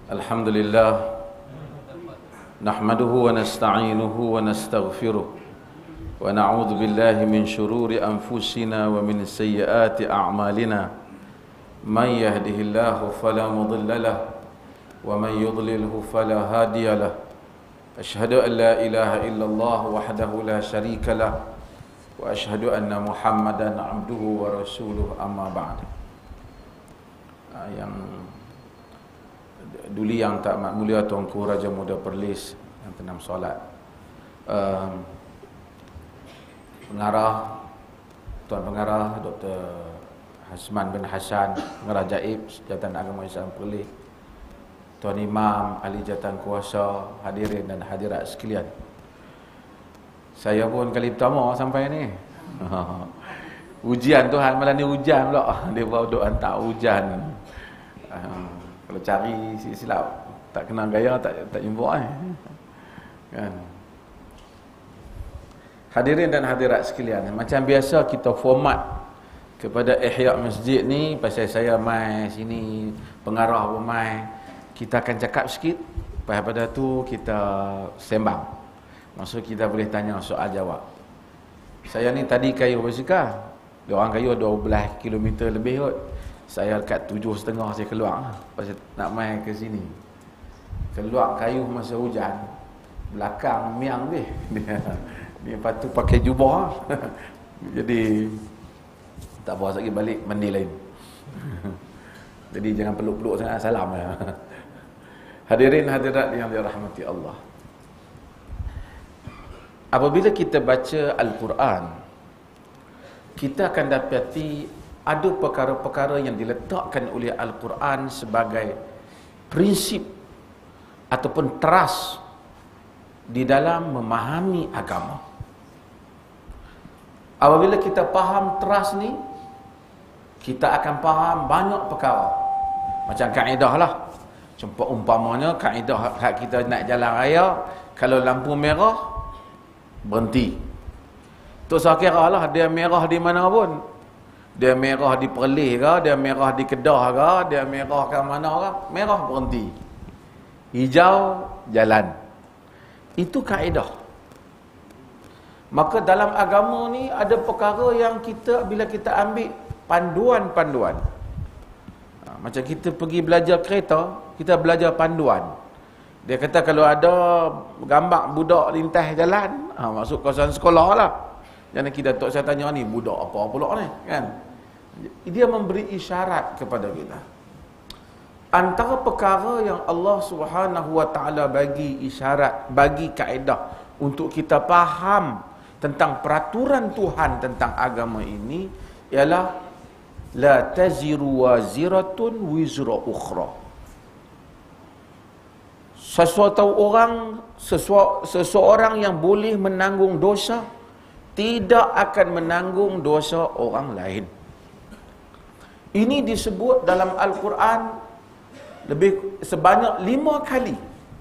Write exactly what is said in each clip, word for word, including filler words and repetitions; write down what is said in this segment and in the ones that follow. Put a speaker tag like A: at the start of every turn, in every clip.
A: Alhamdulillah nahmaduhu wa nasta'inuhu wa nastaghfiruh wa na'udzu billahi min shururi anfusina wa min sayyiati a'malina man yahdihillahu fala mudilla lahu wa man yudlilhu fala hadiya lahu asyhadu an la ilaha illallah wahdahu la syarika lahu wa asyhadu anna Muhammadan abduhu wa rasuluh amma ba'd. Yang Duli yang tak mat mulia Tuanku Raja Muda Perlis yang tenam solat, um, pengarah Tuan Pengarah Doktor Hasman bin Hasan, Pengarah Jaib Jabatan Agama Islam Perlis, Tuan Imam Ahli Jabatan Kuasa, hadirin dan hadirat sekalian. Saya pun kali pertama sampai ni. Ujian Tuhan, malam ni hujan pula. Dia bawa doa hantar hujan. Kalau cari silap tak kenal gaya tak tak jumpa eh. Kan. Hadirin dan hadirat sekalian, macam biasa kita format kepada Ihya Masjid ni, pasal saya mai sini, pengarah pun mai, kita akan cakap sikit, lepas pada tu kita sembang. Maksud kita boleh tanya soal jawab. Saya ni tadi kayu basikal, dia orang kayu dua belas kilometer lebih kot. Saya dekat tujuh setengah saya keluar pasal nak main ke sini. Keluar kayu masa hujan, belakang miang dia. Dia, dia patut pakai jubah. Jadi tak bawa lagi balik mandi lain. Jadi jangan peluk-peluk sangat, salam ya. Hadirin hadirat yang dirahmati Allah. Apabila kita baca Al-Quran, kita akan dapati ada perkara-perkara yang diletakkan oleh Al-Quran sebagai prinsip ataupun teras di dalam memahami agama. Apabila kita faham teras ni, kita akan faham banyak perkara. Macam kaedah lah. Contoh umpamanya kaedah hak kita nak jalan raya, kalau lampu merah, berhenti. Tu saya kira lah, dia merah di mana pun. Dia merah di Perlis ke, dia merah di Kedah ke, dia merah ke mana ke, merah berhenti. Hijau jalan. Itu kaedah. Maka dalam agama ni ada perkara yang kita bila kita ambil panduan-panduan. Ha, macam kita pergi belajar kereta, kita belajar panduan. Dia kata kalau ada gambar budak lintas jalan, ha, masuk kawasan sekolah lah. Jangan kita tak saya tanya ni budak apa pula ni, kan? Dia memberi isyarat kepada kita. Antara perkara yang Allah Subhanahu Wa Taala bagi isyarat, bagi kaedah untuk kita faham tentang peraturan Tuhan tentang agama ini ialah la taziru waziratun wizra ukhra. Sesuatu orang, sesu, seseorang yang boleh menanggung dosa tidak akan menanggung dosa orang lain. Ini disebut dalam Al-Quran lebih sebanyak lima kali.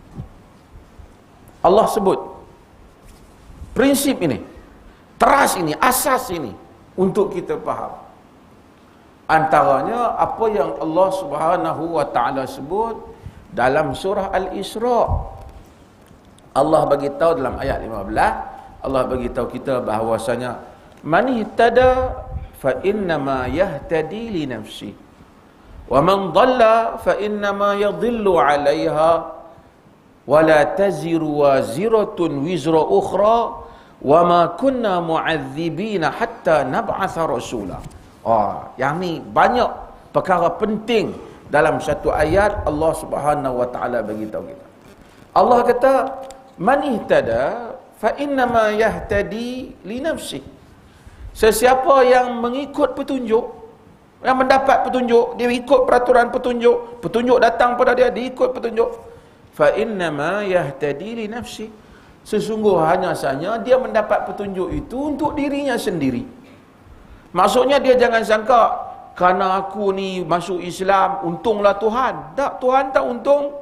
A: Allah sebut prinsip ini, teras ini, asas ini untuk kita faham. Antaranya apa yang Allah Subhanahu Wa Taala sebut dalam surah Al-Isra. Allah bagi tahu dalam ayat lima belas, Allah bagi tahu kita bahawasanya man ihtada fa innama yahtadi li nafsi wa man dhalla fa innama yadhillu 'alayha wa la taziru waziratun wizra ukhra wa ma kunna mu'adzibina hatta nab'atha rasula. Ah, yang ni banyak perkara penting dalam satu ayat Allah Subhanahu Wa Taala bagi tahu kita. Allah kata man ihtada fa innama yahtadi li nafsi. Sesiapa yang mengikut petunjuk, yang mendapat petunjuk, dia ikut peraturan petunjuk, petunjuk datang pada dia, dia ikut petunjuk. Fa innama yahtadi li nafsi. Sesungguhnya saja dia mendapat petunjuk itu untuk dirinya sendiri. Maksudnya dia jangan sangka kerana aku ni masuk Islam untunglah Tuhan. Tak, Tuhan tak untung.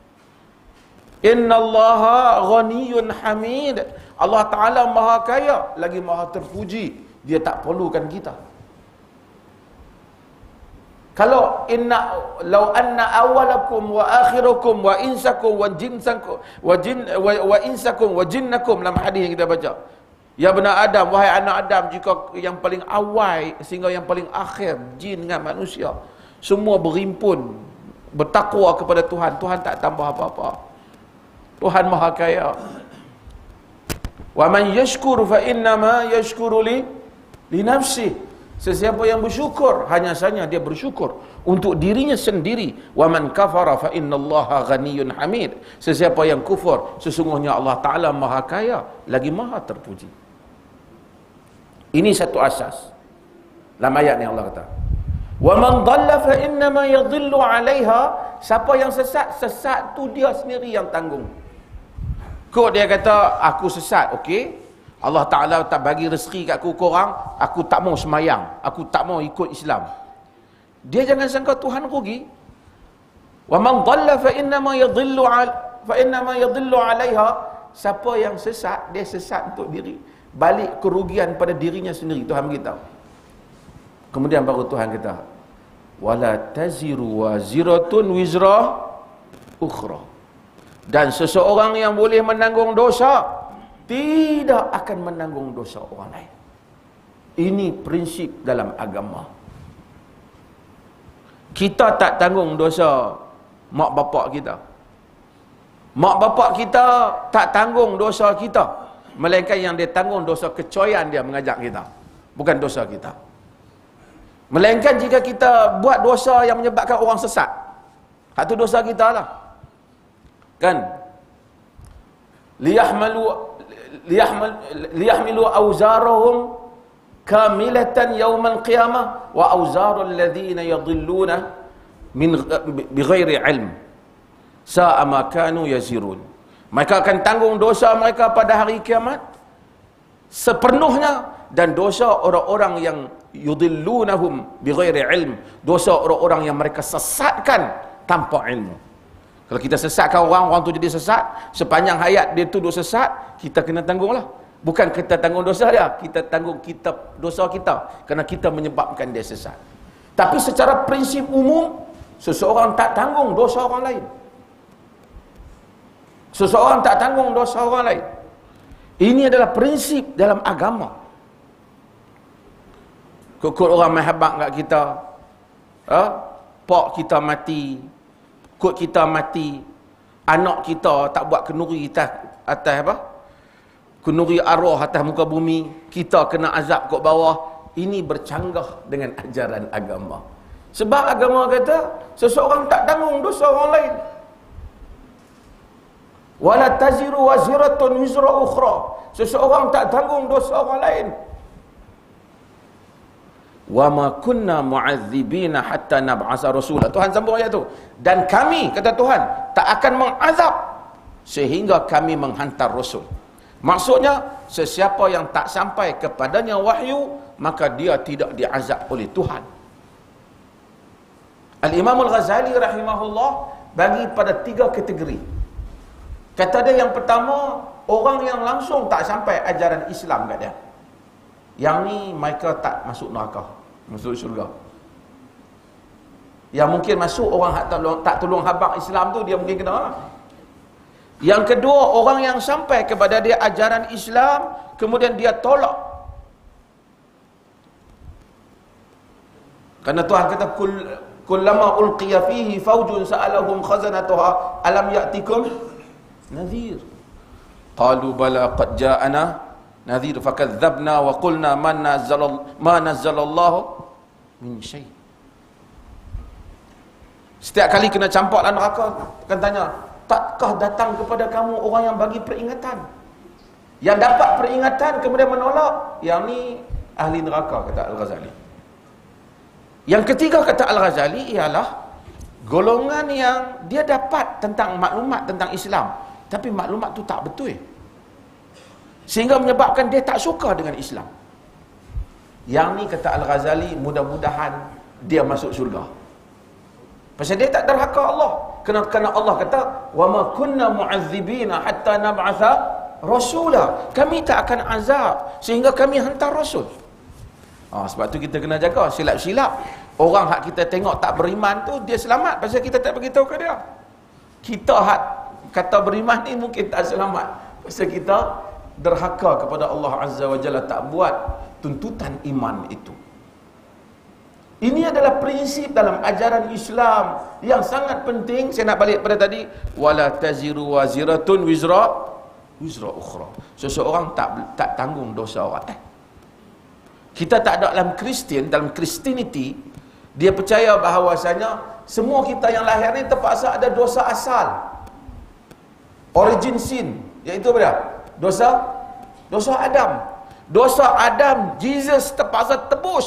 A: Innallaha ghaniyyun hamid. Allah Taala Maha Kaya lagi Maha terpuji. Dia tak perlukan kita. Kalau inna law anna awwalakum wa akhirakum wa insakum wa jinsakum wa jin wa, wa insakum wa jinnakum, dalam hadis yang kita baca, ya benar Adam, wahai anak Adam, jika yang paling awal sehingga yang paling akhir, jin dengan manusia, semua berimpun bertakwa kepada Tuhan, Tuhan tak tambah apa-apa. Tuhan Maha Kaya. Wa man yashkur fa innama yashkuru li li nafsihi. Sesiapa yang bersyukur, hanya saja dia bersyukur untuk dirinya sendiri. Wa man kafara fa innallaha ghaniyyun hamid. Sesiapa yang kufur, sesungguhnya Allah Taala Maha Kaya lagi Maha terpuji. Ini satu asas. Dalam ayat ni Allah kata, wa man dhalla fa innama yadhillu 'alaiha. Siapa yang sesat, sesat tu dia sendiri yang tanggung. Kok dia kata aku sesat, okey, Allah Ta'ala tak bagi rezeki kat aku, korang, aku tak mau semayang, aku tak mau ikut Islam. Dia jangan sangka Tuhan rugi. Wa man dhalla fa innama yadhillu fa innama yadhillu 'alaiha. Siapa yang sesat, dia sesat untuk diri. Balik kerugian pada dirinya sendiri, Tuhan beritahu. Kemudian baru Tuhan kata, wala taziru waziratun wizra ukhra. Dan seseorang yang boleh menanggung dosa tidak akan menanggung dosa orang lain. Ini prinsip dalam agama. Kita tak tanggung dosa mak bapak kita. Mak bapak kita tak tanggung dosa kita. Melainkan yang dia tanggung dosa kecoyan dia mengajak kita. Bukan dosa kita. Melainkan jika kita buat dosa yang menyebabkan orang sesat, itu dosa kita lah. Kan? Liyahmalu liyahmal liyahmilu awzarahum kamilatan yaumal qiyamah wa awzarul ladzina yadhilluna min bighairi ilm sa'a ma kanu yazirun. Mereka akan tanggung dosa mereka pada hari kiamat sepenuhnya, dan dosa orang-orang yang yudhillunahum bighairi ilm, dosa orang-orang yang mereka sesatkan tanpa ilmu. Kalau kita sesatkan orang, orang tu jadi sesat, sepanjang hayat dia tuduh sesat, kita kena tanggunglah. Bukan kita tanggung dosa dia, kita tanggung kita dosa kita, kerana kita menyebabkan dia sesat. Tapi secara prinsip umum, seseorang tak tanggung dosa orang lain. Seseorang tak tanggung dosa orang lain. Ini adalah prinsip dalam agama. Kukut orang main habak kat kita, ha? Pak kita mati, kut kita mati, anak kita tak buat kenuri atas, atas apa? Kenuri arwah atas muka bumi, kita kena azab kat bawah. Ini bercanggah dengan ajaran agama. Sebab agama kata seseorang tak tanggung dosa orang lain. Wala taziru waziratun wizra ukhra. Seseorang tak tanggung dosa orang lain. Wa ma kunna mu'adzibina hatta nab'asa rasula. Tuhan sambung ayat tu. Dan kami, kata Tuhan, tak akan mengazab sehingga kami menghantar rasul. Maksudnya, sesiapa yang tak sampai kepadanya wahyu, maka dia tidak diazab oleh Tuhan. Al-Imam Al-Ghazali rahimahullah bagi pada tiga kategori. Kata dia yang pertama, orang yang langsung tak sampai ajaran Islam kat dia. Yang ni mereka tak masuk neraka, masuk syurga. Yang mungkin masuk orang tak tolong, tak tolong habaq Islam tu, dia mungkin kena. Yang kedua, orang yang sampai kepada dia ajaran Islam, kemudian dia tolak. Karena Tuhan kata, Kul, kullama ulqiya fihi faujun sa'alahum khazanatuha alam ya'tikum nadhir. Qalu bala qad ja'ana nadhir fakadzabna wa qulna ma nazzala ma nazzalallahu min syai'. Setiap kali kena campak dalam neraka, akan tanya, takkah datang kepada kamu orang yang bagi peringatan? Yang dapat peringatan kemudian menolak, yang ni ahli neraka, kata Al-Ghazali. Yang ketiga, kata Al-Ghazali, ialah golongan yang dia dapat tentang maklumat tentang Islam, tapi maklumat tu tak betul, sehingga menyebabkan dia tak suka dengan Islam. Yang ni, kata Al-Ghazali, mudah-mudahan dia masuk syurga. Pasal dia tak derhaka Allah. Kerana, kerana Allah kata, wa ma kunna mu'adzibina hatta nab'atha rasula. Kami tak akan azab sehingga kami hantar rasul. Ha, sebab tu kita kena jaga silap-silap. Orang hak kita tengok tak beriman tu, dia selamat pasal kita tak beritahu ke dia. Kita hak kata beriman ni mungkin tak selamat pasal kita derhaka kepada Allah Azza wa Jalla, tak buat tuntutan iman itu. Ini adalah prinsip dalam ajaran Islam yang sangat penting. Saya nak balik pada tadi, wala taziru waziratun wizra wizra ukhra. Seseorang tak tak tanggung dosa orang. Eh. Kita tak ada dalam Kristian, dalam Christianity, dia percaya bahawasanya semua kita yang lahir ni terpaksa ada dosa asal. Origin sin, iaitu apa dia? Dosa dosa Adam. Dosa Adam, Jesus terpaksa tebus.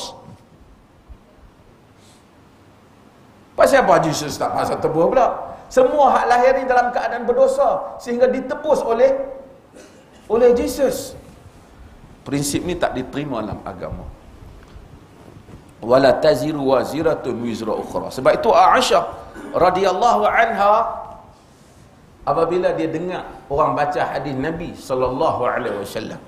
A: Pasal apa Jesus tak pasal tebus pula? Semua hak lahir ni dalam keadaan berdosa sehingga ditebus oleh oleh Jesus. Prinsip ni tak diterima dalam agama. Wala taziru waziratun wizra ukhra. Sebab itu Aisyah radhiyallahu anha, apabila dia dengar orang baca hadis Nabi sallallahu alaihi wasallam,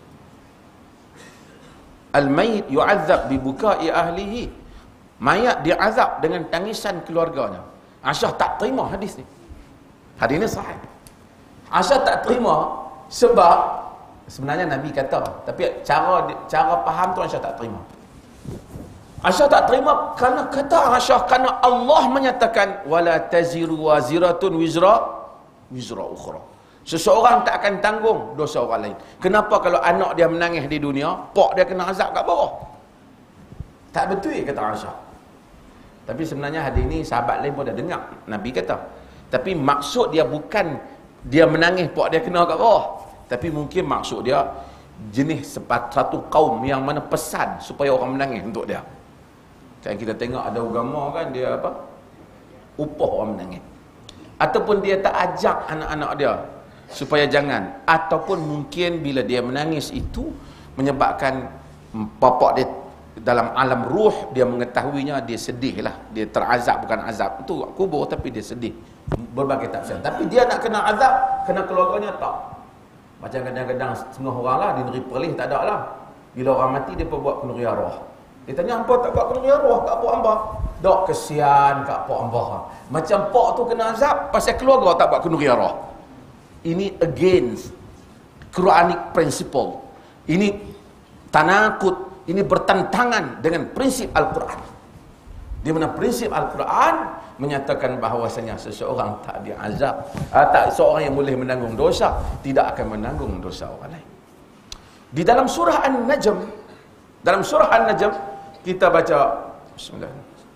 A: al-mayyit yu'adzab bi buka'i ahlihi, mayat diazab dengan tangisan keluarganya. Aisyah tak terima hadis ni. Hadis ni sahih. Aisyah tak terima sebab sebenarnya Nabi kata, tapi cara cara faham tu Aisyah tak terima. Aisyah tak terima kerana kata Aisyah, kerana Allah menyatakan wala taziru waziratun wizra wizra ukhra. Seseorang tak akan tanggung dosa orang lain. Kenapa kalau anak dia menangis di dunia, pak dia kena azab kat bawah? Tak betul kata Aisyah. Tapi sebenarnya hadis ini sahabat lain pun dah dengar Nabi kata. Tapi maksud dia bukan dia menangis pak dia kena kat bawah. Tapi mungkin maksud dia jenis sepat satu kaum yang mana pesan supaya orang menangis untuk dia. Kan kita tengok ada agama kan dia apa? Upah orang menangis. Ataupun dia tak ajak anak-anak dia supaya jangan. Ataupun mungkin bila dia menangis itu menyebabkan bapak dia dalam alam ruh, dia mengetahuinya, dia sedih lah, dia terazab, bukan azab itu kubur, tapi dia sedih, berbagai tafsir. Tapi dia nak kena azab, kena keluarganya tak. Macam kadang-kadang setengah orang lah, dia negeri Perlis tak ada lah, bila orang mati dia buat penuria roh. Dia tanya, apa tak buat penuria roh kat pak hamba? Dok, kesian kat pak hamba. Macam pak tu kena azab pasal keluarga tak buat penuria roh. Ini against Quranic principle. Ini tanakut, ini bertentangan dengan prinsip Al-Quran. Di mana prinsip Al-Quran menyatakan bahawasanya seseorang tak diazab, ah, tak seorang yang boleh menanggung dosa tidak akan menanggung dosa orang lain. Di dalam surah An-Najm, dalam surah An-Najm kita baca bismillah.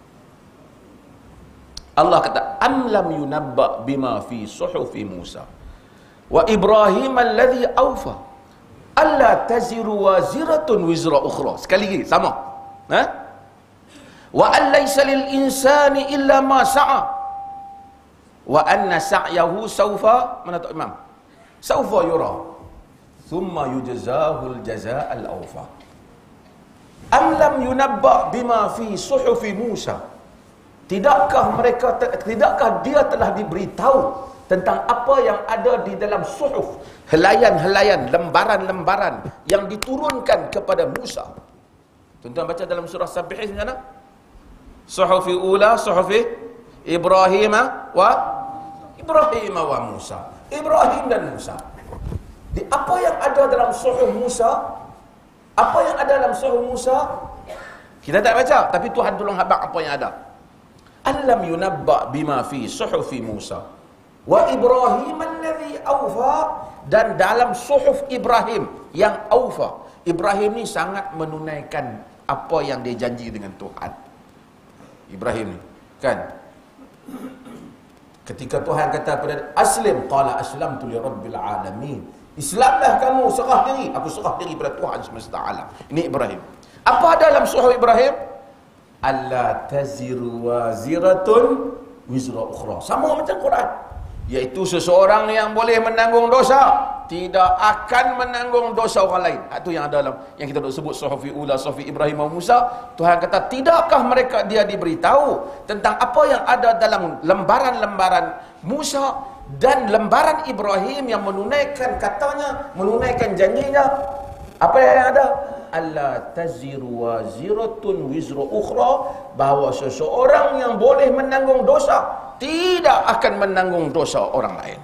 A: Allah kata, am lam yunabba bima fi suhufi Musa wa Ibrahim alladhi awfa alla taziru waziratun wizra ukhra. Sekali lagi sama. Ha? Wa an laysa lil insani illa ma sa'a wa anna sa'yahu sawfa, mana tu Imam? Sawfa yura thumma yujzahu al jazaa al awfa. Am lam yunabba bima fi suhufi Musa. Tidakkah mereka tidakkah dia telah diberitahu tentang apa yang ada di dalam suhuf, helaian-helaian, lembaran-lembaran yang diturunkan kepada Musa. Tuan-tuan baca dalam surah Sabbih di mana? Suhufi ula, suhufi Ibrahim wa Ibrahim wa Musa. Ibrahim dan Musa. Di apa yang ada dalam suhuf Musa? Apa yang ada dalam suhuf Musa? Kita tak baca, tapi Tuhan tolong habaq apa yang ada. Alam yunabba bima fi suhufi Musa wa Ibrahim alladhi awfa, dan dalam suhuf Ibrahim yang awfa. Ibrahim ni sangat menunaikan apa yang dia janji dengan Tuhan. Ibrahim ni kan, ketika Tuhan kata pada aslim, qala aslamtu li rabbil alamin, Islamlah kamu, serah diri, aku serah diri pada Tuhan semesta alam. Ini Ibrahim. Apa ada dalam suhuf Ibrahim? Alla taziru waziratun wizra ukhra. Sama macam Quran, iaitu seseorang yang boleh menanggung dosa tidak akan menanggung dosa orang lain. Itu yang ada dalam yang kita duk sebut suhufi ula, suhufi Ibrahim dan Musa. Tuhan kata, tidakkah mereka dia diberitahu tentang apa yang ada dalam lembaran-lembaran Musa dan lembaran Ibrahim yang menunaikan katanya, menunaikan janjinya. Apa yang ada? Alla taziru waziratun wizra ukhra, bahawa seseorang yang boleh menanggung dosa tidak akan menanggung dosa orang lain.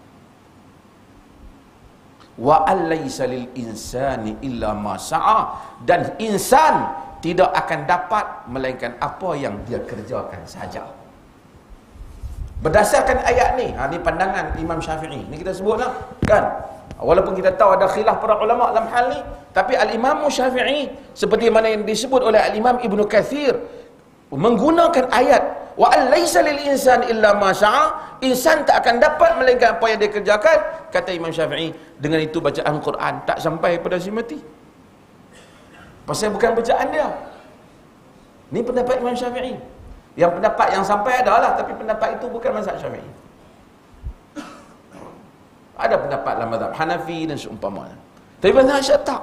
A: Wa allaysa lil insani illa ma sa'a, dan insan tidak akan dapat melainkan apa yang dia kerjakan saja. Berdasarkan ayat ni, ha, ni pandangan Imam Syafi'i. Ni kita sebutlah, kan? Walaupun kita tahu ada khilaf para ulama dalam hal ni, tapi Al-Imam Syafi'i seperti mana yang disebut oleh Al-Imam Ibnu Katsir menggunakan ayat wa alaysa lil insan illa ma syaa, insan tak akan dapat melainkan apa yang dia kerjakan, kata Imam Syafi'i. Dengan itu bacaan Quran tak sampai pada si mati. Pasal bukan bacaan dia. Ni pendapat Imam Syafi'i. Yang pendapat yang sampai adalah, tapi pendapat itu bukan mazhab Syafi'i. Ada pendapat dalam mazhab Hanafi dan seumpamanya. Tapi mazhab Syafi'i tak.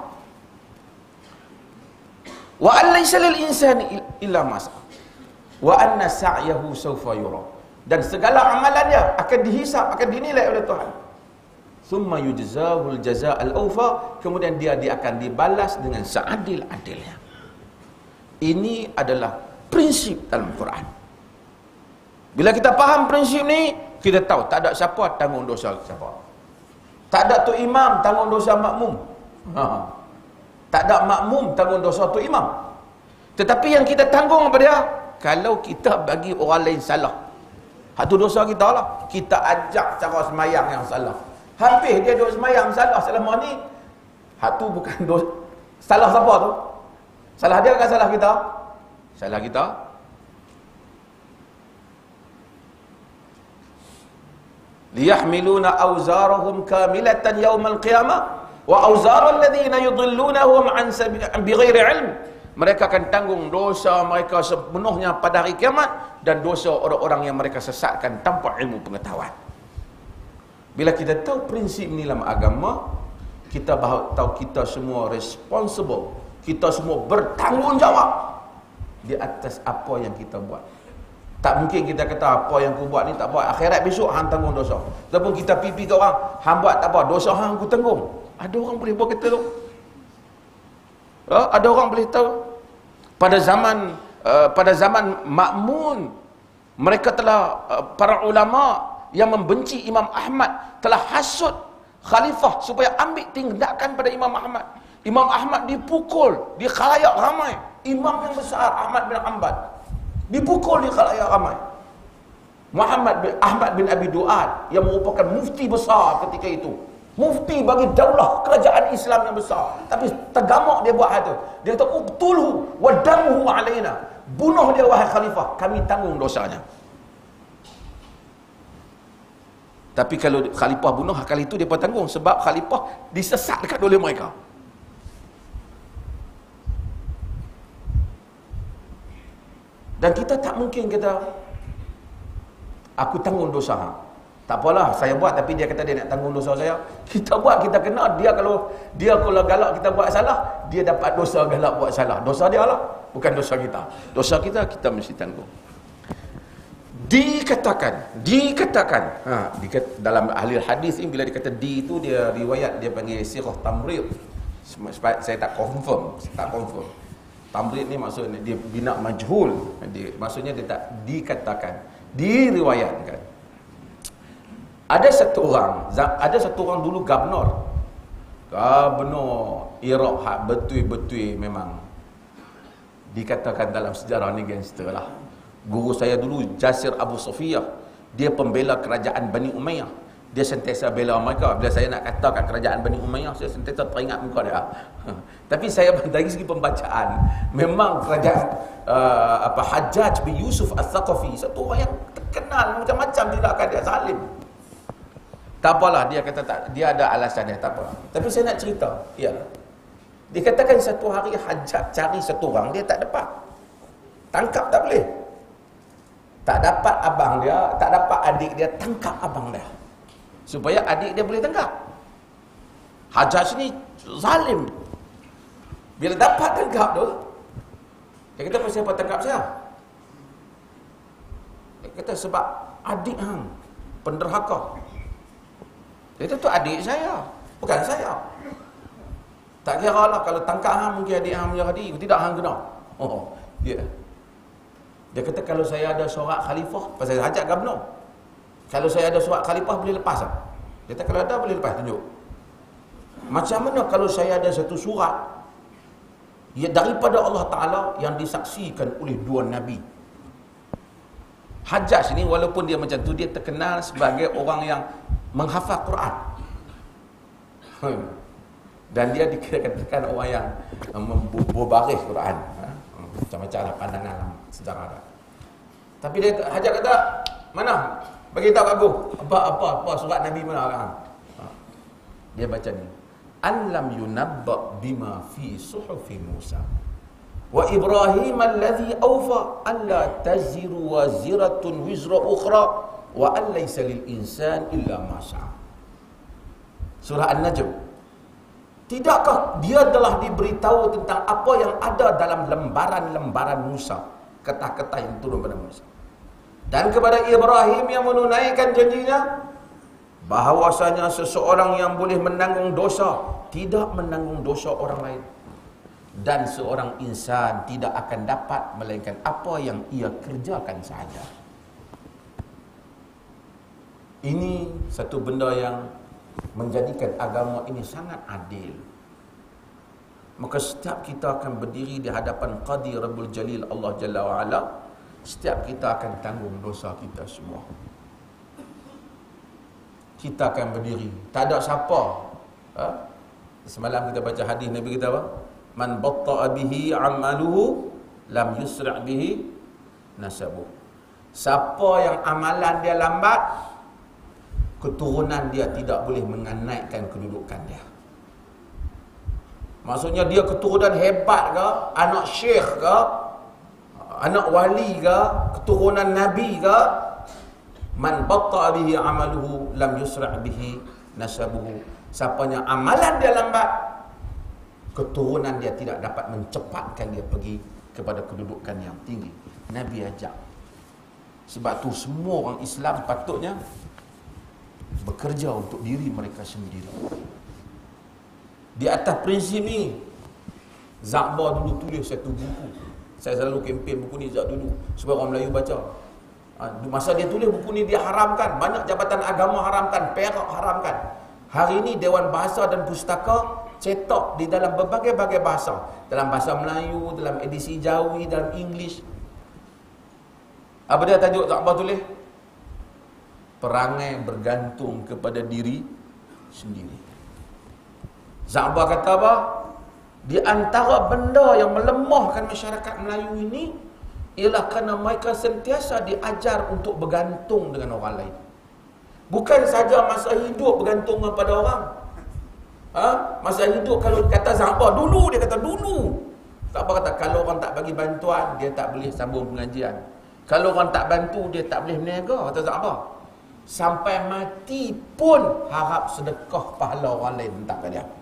A: Wa alaysa lil insani illa ma sa'a wa anna sa'yahu sawfa yura, dan segala amalan dia akan dihisap, akan dinilai oleh Tuhan. Summa yujzahul jazaa'al awfa, kemudian dia dia akan dibalas dengan seadil-adilnya. Ini adalah prinsip dalam Quran. Bila kita faham prinsip ni, kita tahu tak ada siapa tanggung dosa siapa. Tak ada tu imam tanggung dosa makmum. Ha. Tak ada makmum tanggung dosa tu imam. Tetapi yang kita tanggung apa dia? Kalau kita bagi orang lain salah, hatu dosa kita lah. Kita ajak cara semayang yang salah. Hampir dia duduk semayang salah selama ni. Hatu bukan dosa. Salah siapa tu? Salah dia ke salah kita? Salah kita. Liyahmiluna awzarahum kamilatan yawmal qiyamah wa awzaral ladzina yudhillunahum an sabil bighairi ilm. Mereka akan tanggung dosa mereka sepenuhnya pada hari kiamat, dan dosa orang-orang yang mereka sesatkan tanpa ilmu pengetahuan. Bila kita tahu prinsip ni dalam agama, kita bahawa tahu kita semua responsible, kita semua bertanggungjawab di atas apa yang kita buat. Tak mungkin kita kata apa yang aku buat ni tak buat, akhirat besok hang tanggung dosa. Ataupun kita pipi ke orang, hang buat tak apa, dosa hang aku tanggung. Ada orang boleh buat kata tu? Ha? Ada orang boleh tahu? Pada zaman uh, pada zaman Ma'mun, mereka telah uh, para ulama yang membenci Imam Ahmad telah hasut khalifah supaya ambil tindakan pada Imam Ahmad. Imam Ahmad dipukul di khalayak ramai. Imam yang besar Ahmad bin Hanbal dipukul di khalayak ramai. Muhammad bin Ahmad bin Abi Du'ad yang merupakan mufti besar ketika itu, mufti bagi daulah kerajaan Islam yang besar, tapi tergamak dia buat hal tu. Dia kata uqtulhu wa damuhu alaina, bunuh dia wahai khalifah, kami tanggung dosanya. Tapi kalau khalifah bunuh, kali itu dia pun tanggung, sebab khalifah disesatkan oleh mereka. Dan kita tak mungkin kata aku tanggung dosa hang. Tak apalah, saya buat, tapi dia kata dia nak tanggung dosa saya. Kita buat, kita kena. Dia kalau dia kalau galak kita buat salah, dia dapat dosa galak buat salah. Dosa dia lah, bukan dosa kita. Dosa kita, kita mesti tanggung. Dikatakan, dikatakan. Ha, dikat, dalam ahli hadis ini bila dikata di itu, dia riwayat dia panggil sirah tamrid. Saya tak confirm, tak confirm. Tamrid ni maksudnya dia bina majhul. Dia, maksudnya dia tak dikatakan, diriwayatkan. Ada satu orang, ada satu orang dulu gubernur. Gubernur Iraq hak betul-betul memang dikatakan dalam sejarah ni gangster lah. Guru saya dulu Jasir Abu Sufiyah, dia pembela kerajaan Bani Umayyah. Dia sentiasa bela mereka. Bila saya nak katakan kerajaan Bani Umayyah, saya sentiasa teringat muka dia. Tapi saya dari segi pembacaan, memang kerajaan uh, apa Hajjaj bin Yusuf Al-Thaqafi, satu orang yang terkenal macam-macam tindakan dia, zalim. Tak apalah, dia kata tak, dia ada alasan dia, tak apa. Tapi saya nak cerita, ya. Dikatakan satu hari Hajjaj cari satu orang, dia tak dapat. Tangkap tak boleh. Tak dapat abang dia, tak dapat adik dia, tangkap abang dia. Supaya adik dia boleh tangkap. Hajjaj ni zalim. Bila dapat tangkap tu, dia kata, kenapa siapa tangkap saya? Dia kata, sebab adik hang penderhaka. Dia kata, tu adik saya, bukan saya. Tak kira lah, kalau tangkap hang mungkin adik hang menjadi, tidak hang kena. Oh, ya. Yeah. Dia kata kalau saya ada surat khalifah, pasal hajat gabno. Kalau saya ada surat khalifah boleh lepas tak? Dia kata kalau ada boleh lepas, tunjuk. Macam mana kalau saya ada satu surat ya daripada Allah Ta'ala yang disaksikan oleh dua Nabi? Hajjaj ni walaupun dia macam tu, dia terkenal sebagai orang yang menghafal Quran. Hmm. Dan dia dikatakan orang yang membaris Quran. Ha? Macam-macam lah pandangan sejarah. Tapi dia Hajjaj kata, mana? Bagi tahu aku. Apa-apa apa surat Nabi mana orang? Ha. Dia baca ni. An lam yunabba bima fi suhufi Musa wa Ibrahim alladhi awfa alla taziru waziratun wizra ukhra wa an laysa lil insan illa ma sa'a. Surah An-Najm. Tidakkah dia telah diberitahu tentang apa yang ada dalam lembaran-lembaran Musa, ketah-ketah yang turun pada Musa, dan kepada Ibrahim yang menunaikan janjinya bahawasanya seseorang yang boleh menanggung dosa tidak menanggung dosa orang lain, dan seorang insan tidak akan dapat melainkan apa yang ia kerjakan sahaja. Ini satu benda yang menjadikan agama ini sangat adil. Maka setiap kita akan berdiri di hadapan Qadi Rabbul Jalil Allah Jalla wa'ala, setiap kita akan tanggung dosa kita semua. Kita akan berdiri, tak ada siapa. Ha? Semalam kita baca hadis Nabi kita apa? Man batta'a bihi amaluhu lam yusra' bihi nasabuh. Siapa yang amalan dia lambat, keturunan dia tidak boleh mengaitkan kedudukan dia. Maksudnya dia keturunan hebat ke, anak syekh ke, anak wali ke, keturunan nabi ke, man batta'a bihi amaluhu lam yusra' bihi nasabuhu. Siapanya amalan dia lambat, keturunan dia tidak dapat mencepatkan dia pergi kepada kedudukan yang tinggi. Nabi ajak. Sebab tu semua orang Islam patutnya bekerja untuk diri mereka sendiri. Di atas prinsip ni, Zakbar dulu tulis satu buku. Saya selalu kempen buku ni Zak dulu supaya orang Melayu baca. Masa dia tulis buku ni, dia haramkan, banyak jabatan agama haramkan, Perak haramkan. Hari ini Dewan Bahasa dan Pustaka cetak di dalam berbagai-bagai bahasa, dalam bahasa Melayu, dalam edisi Jawi, dalam English. Apa dia tajuk Zakbar tulis? Perangai bergantung kepada diri sendiri. Zakbar kata apa? Di antara benda yang melemahkan masyarakat Melayu ini ialah kerana mereka sentiasa diajar untuk bergantung dengan orang lain. Bukan saja masa hidup bergantung kepada orang. Ha? Masa hidup, kalau kata Zakbar dulu, dia kata dulu. Zakbar kata kalau orang tak bagi bantuan, dia tak boleh sambung pengajian. Kalau orang tak bantu, dia tak boleh berniaga, kata Zakbar. Sampai mati pun harap sedekah pahala orang lain minta ke dia,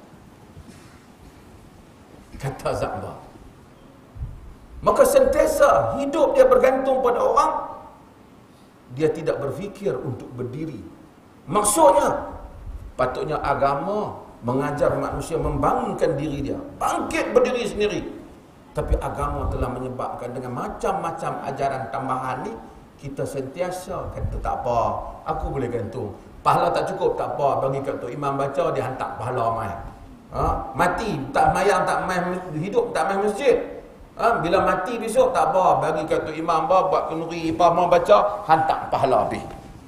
A: kata Zakbar. Maka sentiasa hidup dia bergantung pada orang. Dia tidak berfikir untuk berdiri. Maksudnya patutnya agama mengajar manusia membangunkan diri dia, bangkit berdiri sendiri. Tapi agama telah menyebabkan dengan macam-macam ajaran tambahan ni, kita sentiasa kata tak apa, aku boleh gantung. Pahala tak cukup, tak apa, bagi kat Tok Imam baca, dia hantar pahala mai. Ha? Mati tak mayang, tak mai, hidup tak mai masjid. Ha? Bila mati besok tak apa, bagi kat Tok Imam bah, buat kenduri apa mau baca, hantar pahala habis.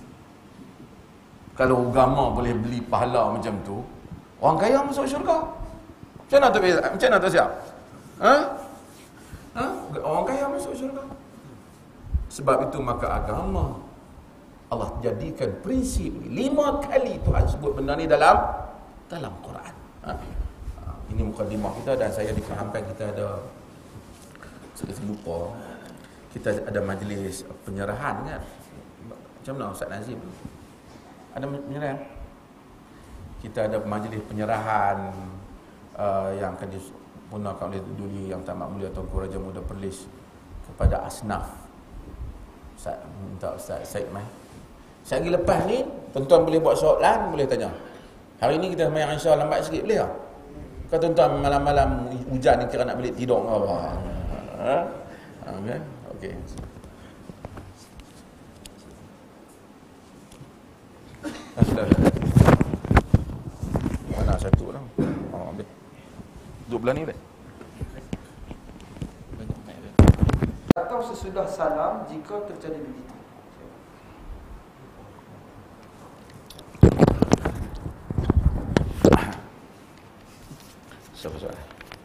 A: Kalau agama boleh beli pahala macam tu, orang kaya masuk syurga. Macam mana tu? Macam mana tu siap? Ha? Ha? Orang kaya masuk syurga. Sebab itu maka agama Allah jadikan prinsip ni. Lima kali Tuhan sebut benda ni dalam dalam Quran. Ha? Ini mukadimah kita, dan saya difahamkan kita ada, saya lupa, kita ada majlis penyerahan kan. Macam mana Ustaz Nazim? Ada penyerahan? Kita ada majlis penyerahan uh, yang akan dipunakan oleh Duli Yang Tamat Mulia Tuanku Raja Muda Perlis kepada asnaf. Ustaz minta Ustaz Said mai. Sehari lepas ni tuan-tuan boleh buat soalan, boleh tanya. Hari ni kita sembahyang Isya lambat sikit boleh tak? Kau tuan-tuan malam-malam hujan ni kira nak balik tidur ke apa? Ha? Okey. Okey. Mana satu orang? Oh, ambil. Duduk belah ni, Bek.
B: Atau sesudah salam jika terjadi begitu.
A: Siapa soalan?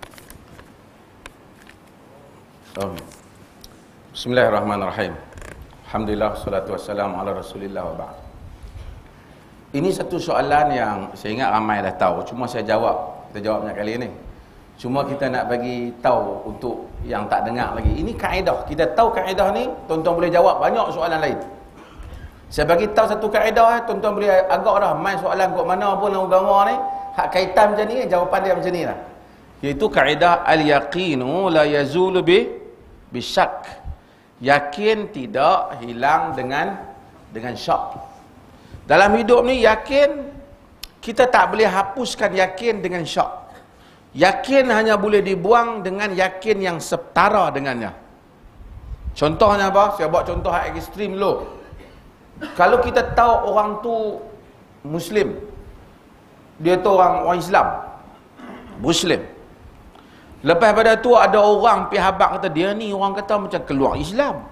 A: Amin. Bismillahirrahmanirrahim. Alhamdulillah, salatu wassalamu ala rasulillah wa ba'd. Ini satu soalan yang saya ingat ramai dah tahu, cuma saya jawab. Kita jawab banyak kali ni. Cuma kita nak bagi tahu untuk yang tak dengar lagi. Ini kaedah. Kita tahu kaedah ni, tuan-tuan boleh jawab banyak soalan lain. Saya bagi tahu satu kaedah, tuan-tuan boleh agak dah main soalan kot mana pun agama ni, hak kaitan macam ni, jawapan dia macam ni lah. Iaitu kaedah al-yaqinu la yazulu bi bisyak. Yakin tidak hilang dengan dengan syak. Dalam hidup ni yakin, kita tak boleh hapuskan yakin dengan syak. Yakin hanya boleh dibuang dengan yakin yang setara dengannya. Contohnya apa? Saya buat contoh yang ekstrim dulu. Kalau kita tahu orang tu Muslim, dia tu orang, orang Islam, Muslim. Lepas pada tu ada orang pihak habaq kata dia ni orang kata macam keluar Islam.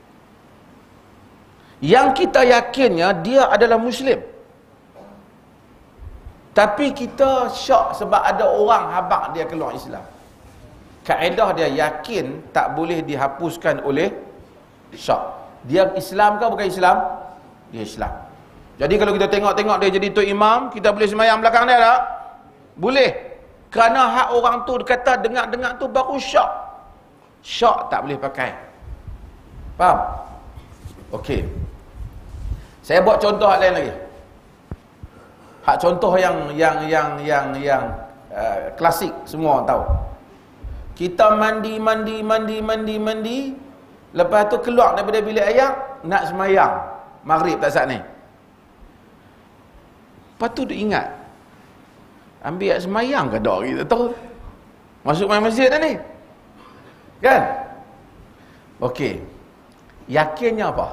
A: Yang kita yakinnya dia adalah Muslim. Tapi kita syak sebab ada orang habaq dia keluar Islam. Kaedah dia yakin tak boleh dihapuskan oleh syak. Dia Islam ke bukan Islam? Dia Islam. Jadi kalau kita tengok-tengok dia jadi tok imam, kita boleh sembahyang belakang dia tak? Boleh. Kerana hak orang tu kata dengar-dengar tu baru syak. Syak tak boleh pakai. Faham? Okey. Saya buat contoh hak lain lagi. Hak contoh yang yang yang yang yang uh, klasik semua orang tahu. Kita mandi mandi mandi mandi mandi, lepas tu keluar daripada bilik air nak sembahyang maghrib tak saat ni. Lepas tu dia ingat, ambil sembahyang ke dak kita tahu. Masuk main masjid dah ni. Kan? Okey. Yakinnya apa?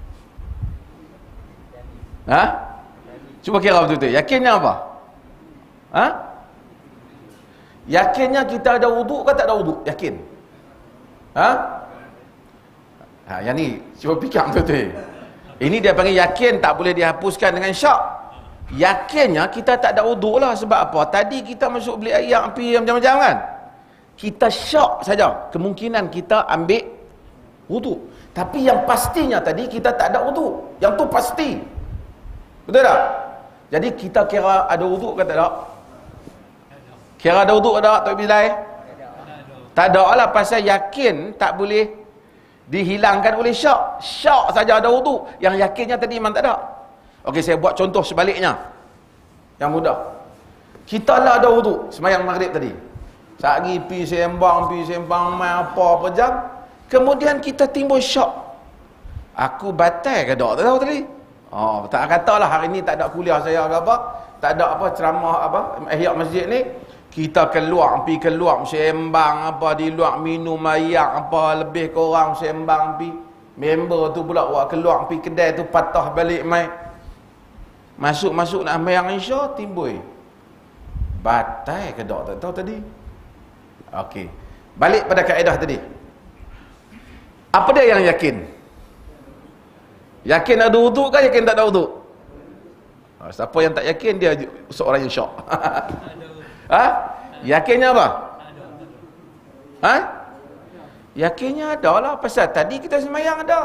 A: Ha? Cuba kira betul-betul. Yakinnya apa? Ha? Yakinnya kita ada wuduk ke tak ada wuduk? Yakin? Ha? Ha, yang ni cuba fikir betul-betul. Ini dia panggil yakin tak boleh dihapuskan dengan syak. Yakinnya kita tak ada wuduk lah. Sebab apa? Tadi kita masuk beli air api macam-macam kan? Kita syak saja. Kemungkinan kita ambil wuduk. Tapi yang pastinya tadi kita tak ada wuduk. Yang tu pasti. Betul tak? Jadi kita kira ada wuduk ke tak ada? Kira ada wuduk tak tak bilai? Tak ada lah, pasal yakin tak boleh dihilangkan oleh syak. Syak saja ada wuduk. Yang yakinnya tadi memang tak ada. Okey, saya buat contoh sebaliknya. Yang mudah. Kita lah ada wuduk sembahyang maghrib tadi. Sehari pi sembang, pi sembang main apa-apa jam. Kemudian kita timbul syak. Aku batal ke tak? Tak tahu tadi. Oh, tak katalah hari ni tak ada kuliah saya ke apa, tak ada apa ceramah apa, ihya masjid ni, kita keluar, pi keluar sembang apa di luar, minum air apa lebih kurang sembang pi. Member tu pula buat keluar pi kedai tu patah balik mai. Masuk-masuk nak sembahyang Isya timbul. Batal ke tak? Tak tahu tadi. Okey. Balik pada kaedah tadi. Apa dia yang yakin? Yakin ada wuduk ke yakin tak ada wuduk? Siapa yang tak yakin dia seorang yang syak. Ha? Yakinnya apa? Ha? Yakinnya ada lah. Pasal tadi kita sembahyang ada.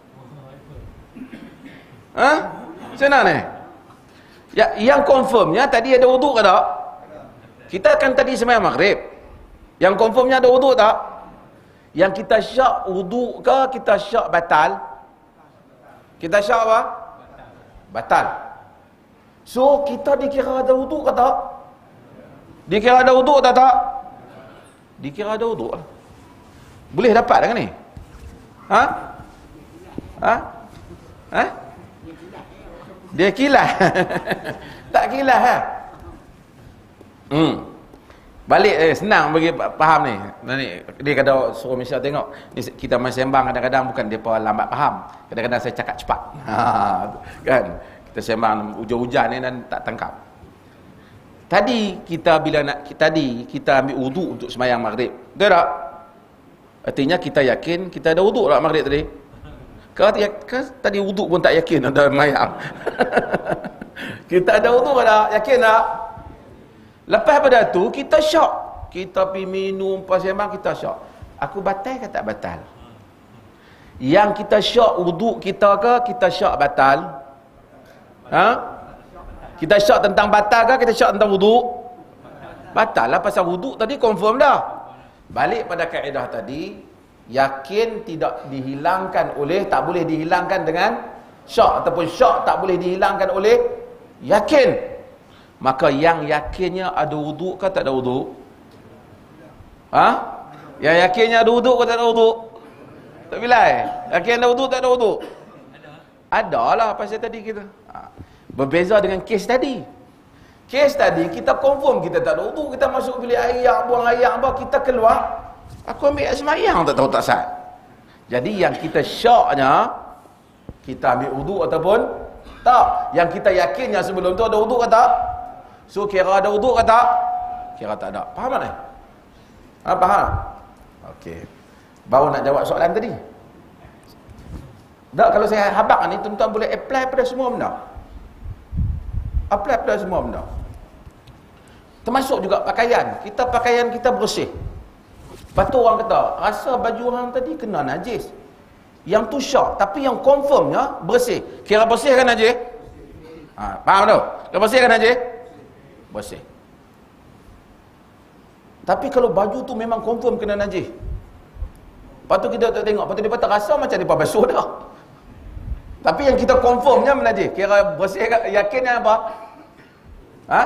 A: Ha? Senang ni. Ya, yang confirmnya tadi ada wuduk ke tak? Kita kan tadi sembahyang maghrib. Yang confirmnya ada wuduk tak? Yang kita syak wuduk ke kita syak batal? Kita syak apa? Batal. So, kita dikira ada wuduk ke tak? Dikira ada wuduk tak tak? Dikira ada wuduk lah. Boleh dapat kan ni? Ha? Ha? Ha? Dia kilas. Tak kilas ha? Hmm. Balik eh, senang bagi faham ni. Ni dia kata suruh Misha tengok. Ni kita main sembang kadang-kadang bukan depa lambat faham. Kadang-kadang saya cakap cepat. Ha, kan? Kita sembang hujan-hujan ni dan tak tangkap. Tadi kita bila nak tadi kita ambil wuduk untuk sembahyang maghrib. Betul tak? Artinya kita yakin kita ada wuduk tak maghrib tadi? Kalau kan tadi wuduk pun tak yakin ada sembahyang. Kita ada wuduk tak? Yakin tak? Lepas pada tu kita syok. Kita pergi minum pas sembang kita syok. Aku batal ke tak batal? Yang kita syok wuduk kita ke kita syok batal? Ha? Kita syok tentang batal ke kita syok tentang wuduk? Batal lah, pasal wuduk tadi confirm dah. Balik pada kaedah tadi, yakin tidak dihilangkan oleh, tak boleh dihilangkan dengan syok, ataupun syok tak boleh dihilangkan oleh yakin. Maka yang yakinnya ada wuduk ke tak ada wuduk? Ha? Yang yakinnya ada wuduk ke tak ada wuduk? Tak bilai. Yakin ada wuduk tak ada wuduk? Ada lah pasal tadi kita. Ha. Berbeza dengan kes tadi. Kes tadi kita confirm kita tak ada wuduk, kita masuk bilik air, buang air apa, kita keluar. Aku ambil semayang tak tahu tak sah. Jadi yang kita syoknya kita ambil wuduk ataupun tak. Yang kita yakinnya sebelum tu ada wuduk ke tak? So kira ada wuduk ke tak? Kira tak ada. Faham tak? Ha, faham? Okey. Baru nak jawab soalan tadi. Tak, kalau saya habaq ni tuan-tuan boleh apply pada semua benda. Apply pada semua benda. Termasuk juga pakaian. Kita pakaian kita bersih. Lepas tu orang kata, rasa baju orang tadi kena najis. Yang tu syak, tapi yang confirmnya bersih. Kira bersih kan najis? Ha, faham tu? Kira bersih kan najis? Bersih. Tapi kalau baju tu memang confirm kena najis. Lepas tu kita tak tengok, lepas tu dia patut rasa macam dia basuh dah. Tapi yang kita confirmnya menajis. Kira bersih, yakinnya apa? Ha?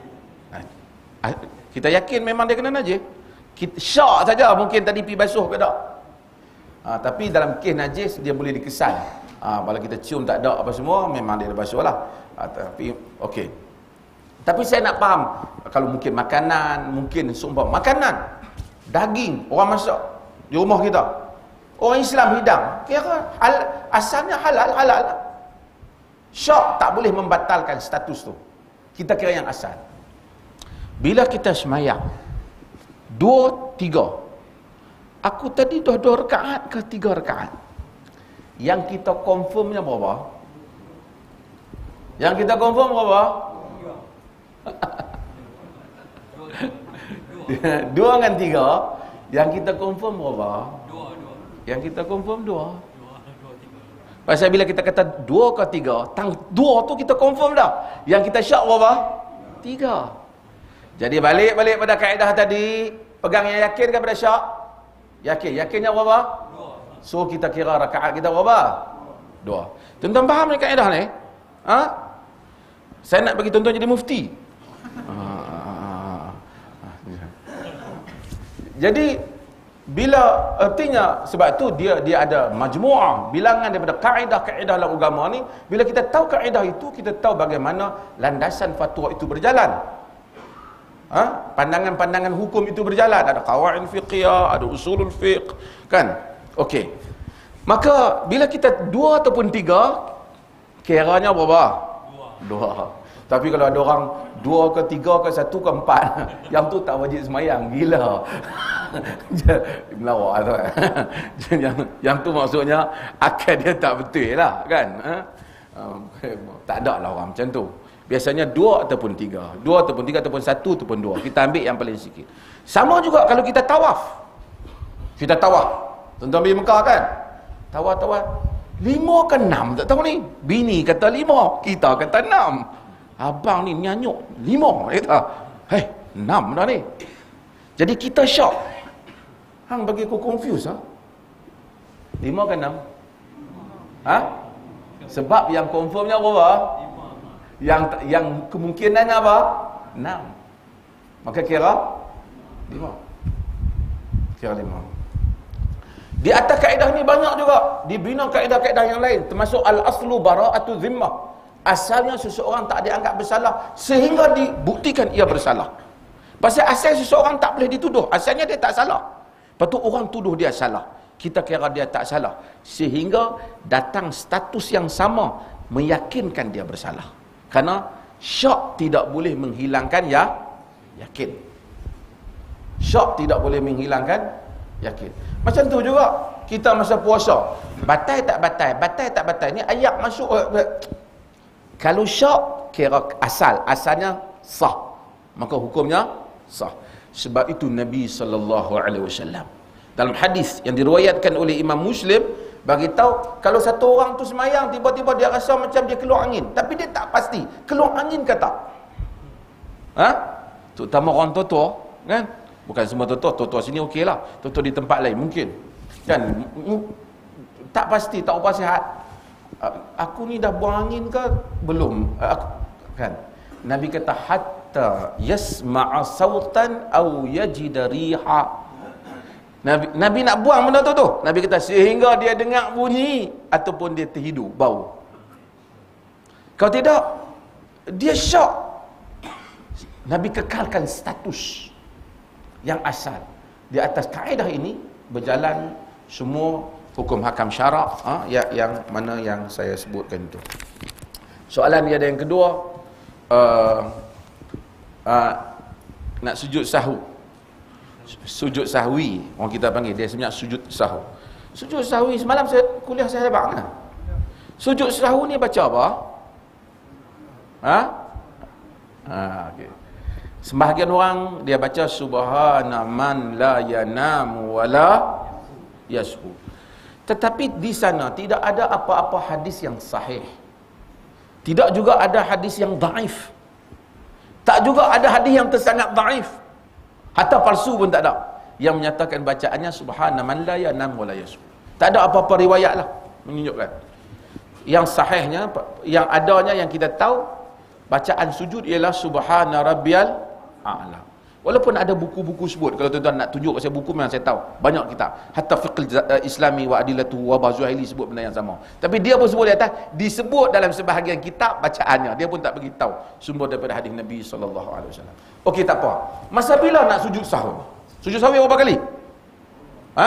A: Kita yakin memang dia kena najis. Kita syak saja mungkin tadi pergi basuh ke tak. Ha, tapi dalam kes najis dia boleh dikesan. Ha, kalau kita cium tak ada apa semua, memang dia dah basuh lah. Ha, tapi okey. Tapi saya nak faham, kalau mungkin makanan, mungkin sumpah makanan, daging, orang masak di rumah kita, orang Islam hidang, kira hal, asalnya halal, halal. Syak tak boleh membatalkan status tu. Kita kira yang asal. Bila kita semayang, dua, tiga, aku tadi dah dua rakaat ke tiga rakaat, yang kita confirmnya berapa? Yang kita confirm berapa? Dua dengan tiga. Yang kita confirm berapa? Dua, dua. Yang kita confirm dua. Dua, dua, tiga. Pasal bila kita kata dua ke tiga, tang dua tu kita confirm dah. Yang kita syak berapa? Tiga. Jadi balik-balik pada kaedah tadi, pegang yang yakin ke pada syak? Yakin. Yakinnya berapa? Dua. So kita kira rakaat kita berapa? Dua. Tuan-tuan faham ni kaedah ni? Ha? Saya nak bagi tuan-tuan jadi mufti. Jadi bila artinya, sebab tu dia dia ada majmu'ah, bilangan daripada kaedah-kaedah dalam agama ni. Bila kita tahu kaedah itu, kita tahu bagaimana landasan fatwa itu berjalan. Ha? Pandangan-pandangan hukum itu berjalan. Ada qawaid fiqhiyah, ada usulul fiqh, kan? Okey. Maka bila kita dua ataupun tiga, kiranya berapa? Dua. Dua. Tapi kalau ada orang dua ke tiga ke satu ke empat, yang tu tak wajib semayang, gila. Melawak tu. yang, yang tu maksudnya akal dia tak betul lah, kan? Ha? Um, tak ada lah orang macam tu. Biasanya dua ataupun tiga. Dua ataupun tiga ataupun satu ataupun dua. Kita ambil yang paling sikit. Sama juga kalau kita tawaf. Kita tawaf. Tuan-tuan pergi Mekah kan? Tawaf-tawaf. Lima ke enam, tak tahu ni. Bini kata lima, kita kata enam. Abang ni nyanyuk lima, kata. Hei, enam dah ni. Jadi kita syok. Hang bagi aku confuse, ha? Lima ke enam? Ha? Sebab yang confirmnya berapa? Yang yang kemungkinannya apa? Enam. Maka kira lima. Kira lima. Di atas kaedah ni banyak juga dibina kaedah-kaedah yang lain, termasuk al-aslu bara'atu zimmah. Asalnya seseorang tak dianggap bersalah sehingga dibuktikan ia bersalah. Pasal asal seseorang tak boleh dituduh. Asalnya dia tak salah. Lepas tu orang tuduh dia salah. Kita kira dia tak salah. Sehingga datang status yang sama meyakinkan dia bersalah. Kerana syak tidak boleh menghilangkan ya yakin. Syak tidak boleh menghilangkan yakin. Macam tu juga kita masa puasa. Batal tak batal? Batal tak batal? Ni ayat masuk. Kalau syak kira asal. Asalnya sah. Maka hukumnya sah. Sebab itu Nabi sallallahu alaihi wasallam dalam hadis yang diriwayatkan oleh Imam Muslim bagi tahu kalau satu orang tu semayang tiba-tiba dia rasa macam dia keluar angin, tapi dia tak pasti keluar angin ke tak. Ha? Terutama orang tua-tua, kan? Bukan semua tua-tua, tua-tua sini okeylah. Tua-tua di tempat lain mungkin. Kan tak pasti, tak ubah sihat. Aku ni dah buang angin ke belum? Aku, kan? Nabi kata hatta yasma'a sautan aw yajida riha. Nabi, Nabi nak buang benda tu tu. Nabi kata sehingga dia dengar bunyi ataupun dia terhidu bau. Kalau tidak dia syak. Nabi kekalkan status yang asal. Di atas kaedah ini berjalan semua hukum hakam syarak, ha, ya, yang mana yang saya sebutkan itu. Soalan dia ada yang kedua, uh, uh, nak sujud sahwi. Sujud sahwi, orang kita panggil dia sebenarnya sujud sahwi. Sujud sahwi semalam saya kuliah saya dapat kan. Sujud sahwi ni baca apa? Ha? Ha, okey. Sebahagian orang dia baca subhana man la yanamu wala yashu. Tetapi di sana tidak ada apa-apa hadis yang sahih. Tidak juga ada hadis yang dhaif. Tak juga ada hadis yang tersangat dhaif. Hatta palsu pun tak ada yang menyatakan bacaannya subhana man la yanam wala yashu. Tak ada apa-apa riwayat lah menunjukkan. Yang sahihnya, yang adanya yang kita tahu bacaan sujud ialah subhana rabbiyal a'la. Walaupun ada buku-buku sebut, kalau tuan-tuan nak tunjuk saya buku memang saya tahu banyak kitab, hatta fiqh islami wa adilatu wa Zuhaili sebut benda yang sama. Tapi dia pun sebut di atas, disebut dalam sebahagian kitab bacaannya, dia pun tak bagi tahu sumber daripada hadis Nabi sallallahu alaihi wasallam. Okey, tak apa. Masa bila nak sujud sahwi? Sujud sahwi berapa kali? Ha?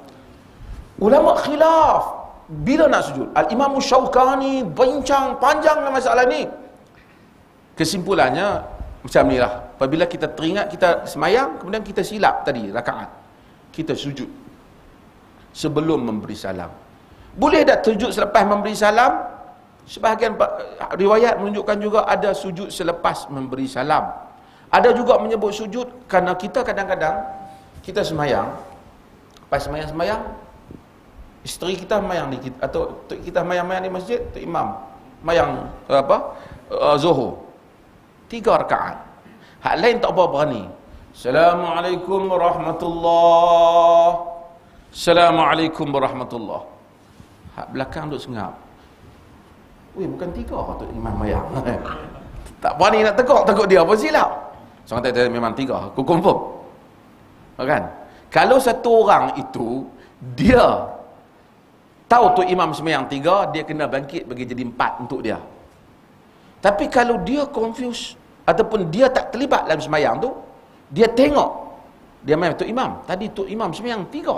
A: Ulama khilaf bila nak sujud. Al-Imam Syaukani bincang panjang dalam masalah ni. Kesimpulannya macam ni lah. Apabila kita teringat kita semayang, kemudian kita silap tadi rakaat, kita sujud sebelum memberi salam. Boleh tak sujud selepas memberi salam? Sebahagian riwayat menunjukkan juga ada sujud selepas memberi salam. Ada juga menyebut sujud kerana kita kadang-kadang kita semayang, pas semayang-semayang isteri kita semayang di kita, atau kita semayang-semayang di masjid, tu imam semayang apa? Uh, Zuhur tiga rakaat. Hak lain tak apa berani. Assalamualaikum warahmatullahi. Assalamualaikum warahmatullahi. Hak belakang duk sengap. Weh, bukan tiga tu imam mayang. Tak berani nak tegak, takut dia apa silap. Seorang kata memang tiga, aku confirm. Kan? Kalau satu orang itu dia tahu tu imam semayang tiga, dia kena bangkit bagi jadi empat untuk dia. Tapi kalau dia confused ataupun dia tak terlibat dalam semayang tu, dia tengok dia main tu imam, tadi tu imam semayang tiga,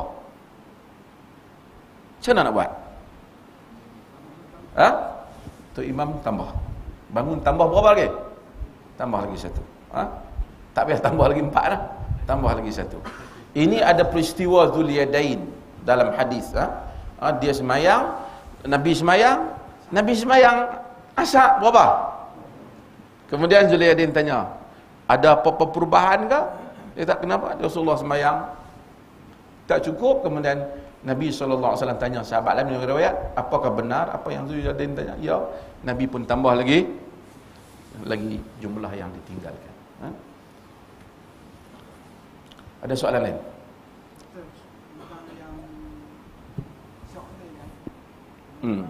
A: macam mana nak buat? Ha? Tu imam tambah, bangun tambah berapa lagi? Tambah lagi satu. Ha? Tak payah tambah lagi empat lah, tambah lagi satu. Ini ada peristiwa Dzul-Yadain dalam hadis. Ha? Ha, dia semayang, Nabi semayang, Nabi semayang asar berapa? Kemudian Dzul-Yadain tanya, ada apa-apa perubahan ke? Dia tak, kenapa? Rasulullah semayang tak cukup. Kemudian Nabi sallallahu alaihi wasallam tanya sahabat lain yang riwayat, apakah benar apa yang Dzul-Yadain tanya? Ya. Nabi pun tambah lagi lagi jumlah yang ditinggalkan. Ha? Ada soalan lain? Hmm.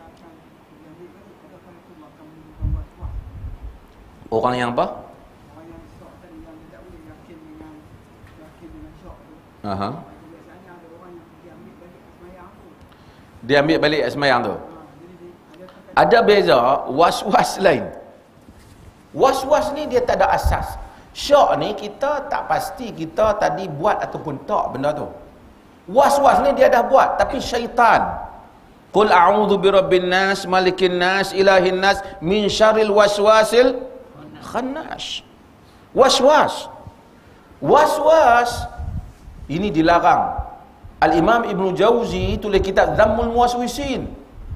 A: Orang yang apa? Orang yang syok tadi yang tidak boleh yakin dengan yakin dengan syok tu. Aha. Biasanya ada orang yang dia ambil balik sembahyang tu. Dia ambil balik sembahyang tu. Ada beza was-was lain. Was-was ni dia tak ada asas. Syak ni kita tak pasti kita tadi buat ataupun tak benda tu. Was-was ni dia dah buat, tapi syaitan. Qul a'udzu birabbin nas, malikin nas, ilahin nas, min syarril waswasil khannas. Was-was. Was-was ini dilarang. Al-Imam Ibn Jauzi tulis kitab Dhammul Muwaswisin.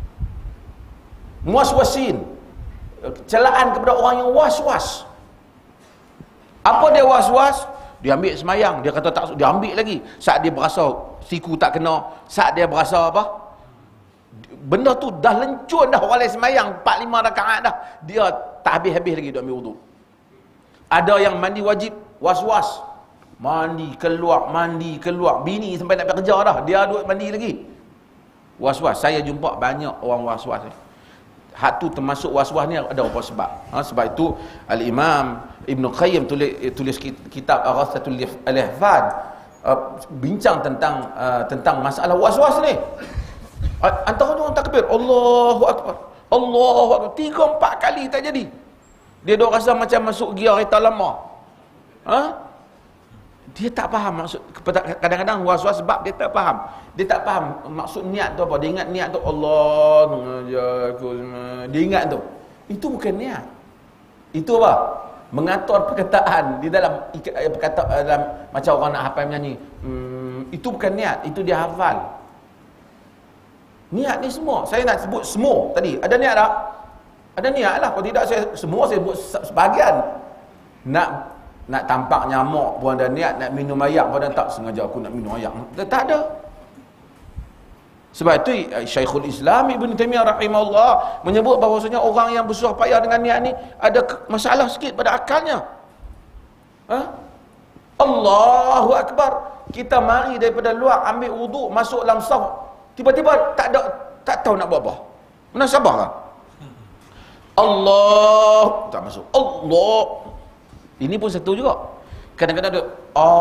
A: Muwaswasin. Celaan kepada orang yang was-was. Apa dia was-was? Dia ambil semayang, dia kata tak, dia ambil lagi. Saat dia berasa siku tak kena, saat dia berasa apa? Benda tu dah lencun dah, orang lain semayang empat lima rakaat dah, dia tak habis-habis lagi dia ambil wudu. Ada yang mandi wajib, was-was. Mandi keluar, mandi keluar. Bini sampai nak pergi kerja dah, dia duduk mandi lagi. Was-was. Saya jumpa banyak orang was-was ni. Hak tu termasuk was-was ni ada apa sebab? Ha, sebab itu Al-Imam Ibn Qayyim tulis, tulis kitab Aghathatul Lahfan, uh, bincang tentang uh, tentang masalah was-was ni. Antara orang takbir, Allahu Akbar, Allahu Akbar, tiga empat kali tak jadi. Dia duk rasa macam masuk gear kereta lama. Ha? Dia tak faham maksud. Kadang-kadang was-was sebab dia tak faham. Dia tak faham maksud niat tu apa. Dia ingat niat tu Allah mengajarku. Dia ingat tu. Itu bukan niat. Itu apa? Mengatur perkataan di dalam perkataan dalam macam orang nak hafal menyanyi. Hmm, itu bukan niat, itu dia hafal. Niat ni semua. Saya nak sebut semua tadi. Ada niat tak? Ada niat lah. Kalau tidak saya semua saya sebut sebahagian. Nak nak tampak nyamuk pun ada niat, nak minum ayak pun ada tak sengaja aku nak minum ayak. Tak ada. Sebab itu Syekhul Islam Ibn Taimiyah rahimahullah menyebut bahawasanya orang yang bersusah payah dengan niat ni ada masalah sikit pada akalnya. Ha? Allahu Akbar. Kita mari daripada luar ambil wuduk, masuk dalam saf, tiba-tiba tak ada, tak tahu nak buat apa. Mana sabarlah. Allah tak masuk. Allah. Ini pun satu juga. Kadang-kadang ada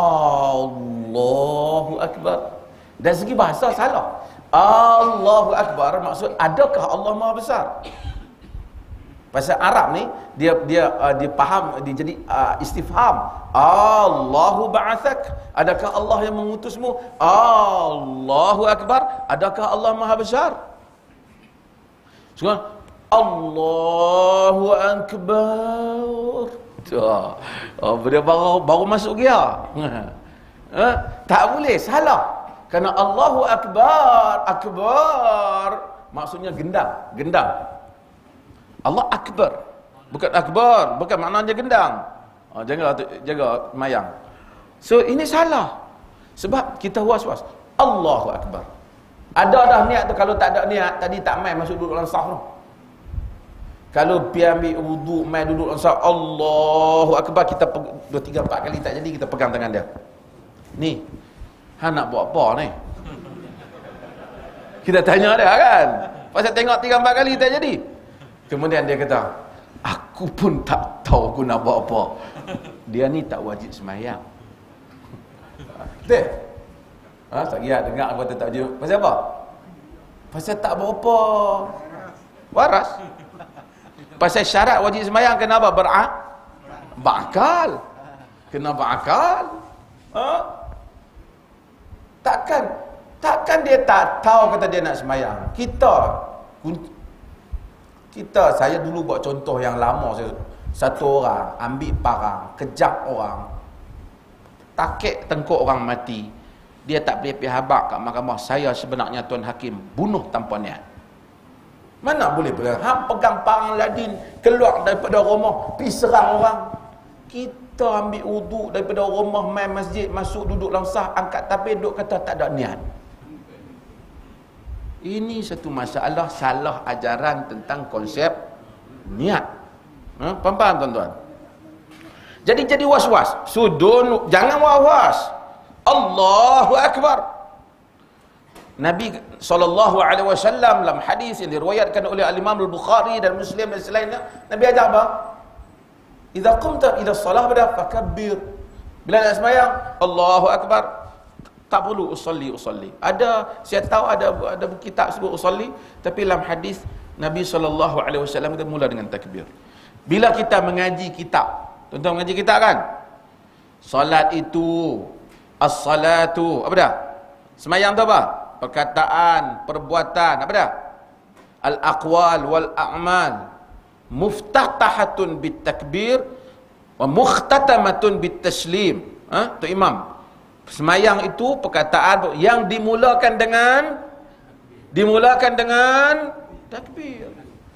A: Allahu Akbar. Dari segi bahasa salah. Allahu Akbar maksud adakah Allah Maha Besar? Pasal Arab ni dia dia uh, dia faham, dia jadi uh, istifham. Allahu ba'athak. Adakah Allah yang mengutusmu? Allahu Akbar. Adakah Allah Maha Besar? Sekarang Allahu Akbar. Oh, dia baru baru masuk dia. Ha? Tak boleh, salah. Kerana Allahu Akbar, Akbar maksudnya gendang, gendang. Allah Akbar. Bukan Akbar, bukan maknanya gendang. Oh, jaga jaga mayang. So ini salah. Sebab kita was-was. Allahu Akbar. Ada dah niat tu, kalau tak ada niat tadi tak main masuk duduk dalam saf tu. Kalau pi ambil wudu, mai duduk dalam saf, Allahu Akbar, kita dua tiga empat kali tak jadi, kita pegang tangan dia. Ni, hang nak buat apa ni? Kita tanya dia kan. Pasal tengok tiga empat kali tak jadi. Kemudian dia kata, aku pun tak tahu aku nak buat apa. Dia ni tak wajib sembahyang. Betul? Ha, tak kira dengar aku tak wajib. Pasal apa? Pasal tak berapa waras. Pasal syarat wajib sembahyang kenapa? Berak? Berakal. Kena berakal. Ha? Takkan takkan dia tak tahu kata dia nak sembahyang. Kita kita saya dulu buat contoh yang lama, saya satu orang ambil parang, kejap orang, takik tengkuk orang mati. Dia tak boleh pergi habaq kat mahkamah, saya sebenarnya tuan hakim bunuh tanpa niat. Mana boleh pegang? Hang pegang parang ladin, keluar daripada rumah, pergi serang orang. Kita ambil wuduk daripada rumah, main masjid, masuk duduk dalam sah, angkat tapis, duduk kata tak ada niat. Ini satu masalah salah ajaran tentang konsep niat. Ha? Faham tuan-tuan? Jadi jadi was-was. Sudun, jangan was-was. Allahu Akbar. Nabi sallallahu alaihi wasallam dalam hadis yang diriwayatkan oleh Al-Imam Al-Bukhari dan Muslim dan selainnya, Nabi ajar apa? Idza qumta ila shalah bada fakabbir. Bila nak sembahyang, Allahu Akbar. Tak perlu usolli usolli. Ada, saya tahu ada ada kitab sebut usolli, tapi dalam hadis Nabi sallallahu alaihi wasallam kita mula dengan takbir. Bila kita mengaji kitab, tuan-tuan mengaji kitab kan? Salat itu, as-salatu, apa dah? Semayang tu apa? Perkataan, perbuatan, apa dah? Al-aqwal wal a'mal muftatahatun bit takbir wa mukhtatamatun bit taslim. Ha? Tu imam. Semayang itu perkataan yang dimulakan dengan dimulakan dengan takbir.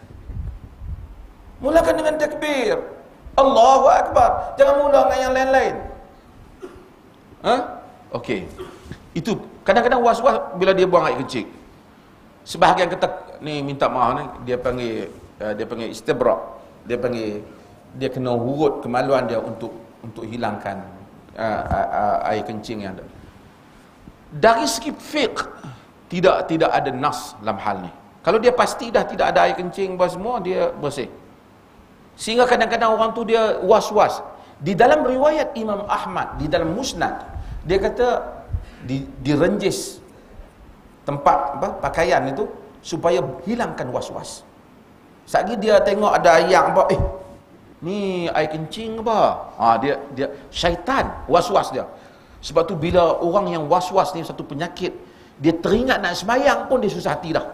A: Mulakan dengan takbir. Allahu Akbar. Jangan mula dengan yang lain-lain. Ha? Okey. Itu kadang-kadang was-was bila dia buang air kencing. Sebahagian kata ni minta maaf ni, dia panggil uh, dia panggil istibrak. Dia panggil dia kena urut kemaluan dia untuk untuk hilangkan uh, uh, uh, air kencing yang ada. Dari segi fiqh tidak tidak ada nas dalam hal ni. Kalau dia pasti dah tidak ada air kencing apa semua, dia bersih. Sehingga kadang-kadang orang tu dia was-was. Di dalam riwayat Imam Ahmad, di dalam Musnad, dia kata di, direnjis tempat apa pakaian itu supaya hilangkan was-was. Satgi dia tengok ada air apa, eh ni air kencing apa? Ah dia dia syaitan was-was dia. Sebab tu bila orang yang was-was ni satu penyakit, dia teringat nak sembahyang pun dia susah hati dah.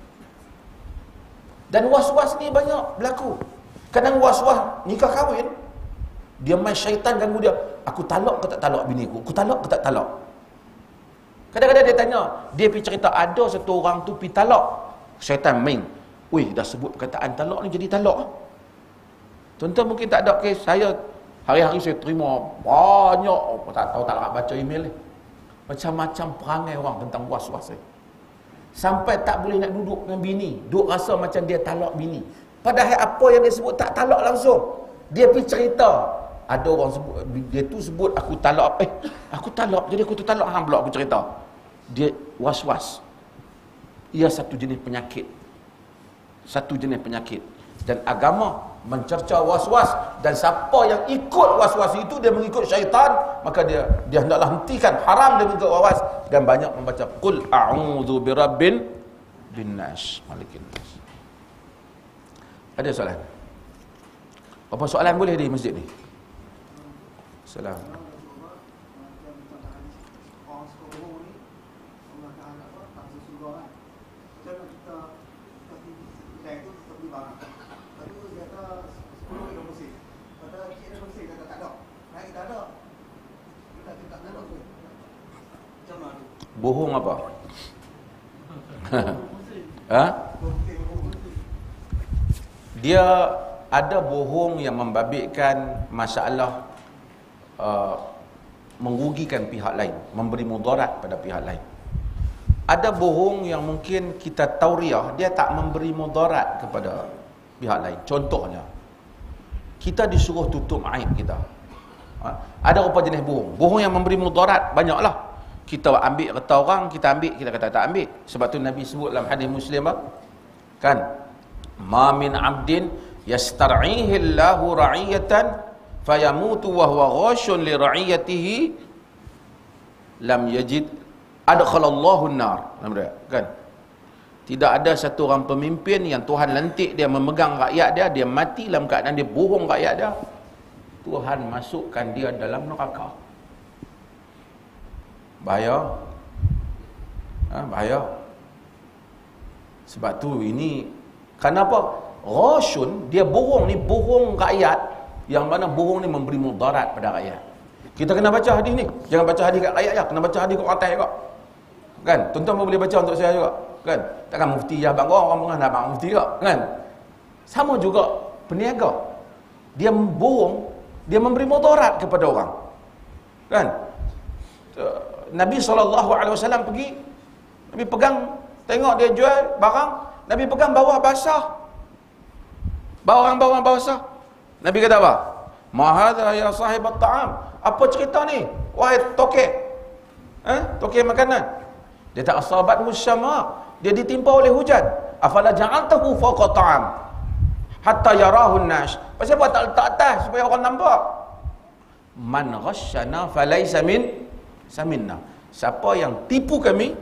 A: Dan was-was ni banyak berlaku. Kadang was-was nikah kahwin, dia main syaitan ganggu dia. Aku talak ke tak talak bini aku? Aku talak ke tak talak? Kadang-kadang dia tanya, dia pergi cerita ada satu orang tu pergi talak. Syaitan main. Weh, dah sebut perkataan talak ni jadi talak. Tuan-tuan mungkin tak ada kes. Saya hari-hari saya terima banyak, oh, tak tahu tak nak baca email ni. Macam-macam perangai orang tentang was-was ni. Sampai tak boleh nak duduk dengan bini. Duk rasa macam dia talak bini. Padahal apa yang dia sebut tak talak langsung. Dia pergi cerita. Ada orang sebut, dia tu sebut aku talak. Eh, aku talak. Jadi aku tu talak. Hang pula aku cerita. Dia was-was. Ia satu jenis penyakit. Satu jenis penyakit. Dan agama mencerca was-was. Dan siapa yang ikut was-was itu, dia mengikut syaitan, maka dia dia hendaklah hentikan. Haram dia mengikut was-was. Dan banyak membaca Qul a'udzu birabbin binnas malikin nas. Ada soalan? Apa soalan boleh di masjid ni? Salam. Bohong apa? Ha? Dia ada bohong yang membabitkan masalah uh, merugikan pihak lain, memberi mudarat pada pihak lain. Ada bohong yang mungkin kita tauriah, dia tak memberi mudarat kepada pihak lain. Contohnya, kita disuruh tutup aib kita. Ha? Ada apa jenis bohong? Bohong yang memberi mudarat banyaklah. Kita ambil kata orang, kita ambil, kita kata tak ambil. Sebab tu Nabi sebut dalam hadis Muslim apa? Kan? Ma min 'abdin yastar'ihi Allahu ra'iyatan fayamutu wa huwa ghashun li ra'iyatihi lam yajid adkhalallahu an-nar. Kan? Tidak ada satu orang pemimpin yang Tuhan lantik dia memegang rakyat dia, dia mati dalam keadaan dia bohong rakyat dia, Tuhan masukkan dia dalam neraka. Bahaya. Ha, bahaya. Sebab tu ini kenapa? Rasyun, dia bohong ni, bohong rakyat, yang mana bohong ni memberi mudarat pada rakyat. Kita kena baca hadis ni. Jangan baca hadis kat rakyat je, kena baca hadis kat orang atas juga. Kan? Tuan-tuan pun boleh baca untuk saya juga. Kan? Takkan mufti je abang orang, orang pun nak abang mufti juga. Kan? Sama juga peniaga. Dia bohong, dia memberi mudarat kepada orang. Kan? Nabi sallallahu alaihi wasallam pergi, Nabi pegang, tengok dia jual barang, Nabi pegang bawah basah. Bawang-bawang basah. Nabi kata apa? Ma hadza ya sahib at-ta'am. Apa cerita ni? Wahai tokek. Eh? Tokek makanan. Dia tak asabat musyama. Dia ditimpa oleh hujan. Afala ja'altahu fawqa ta'am hatta yarahu an-nas. Pasal buat tak letak atas supaya orang nampak. Man ghasyana falaysa min saminna. Siapa yang tipu kami,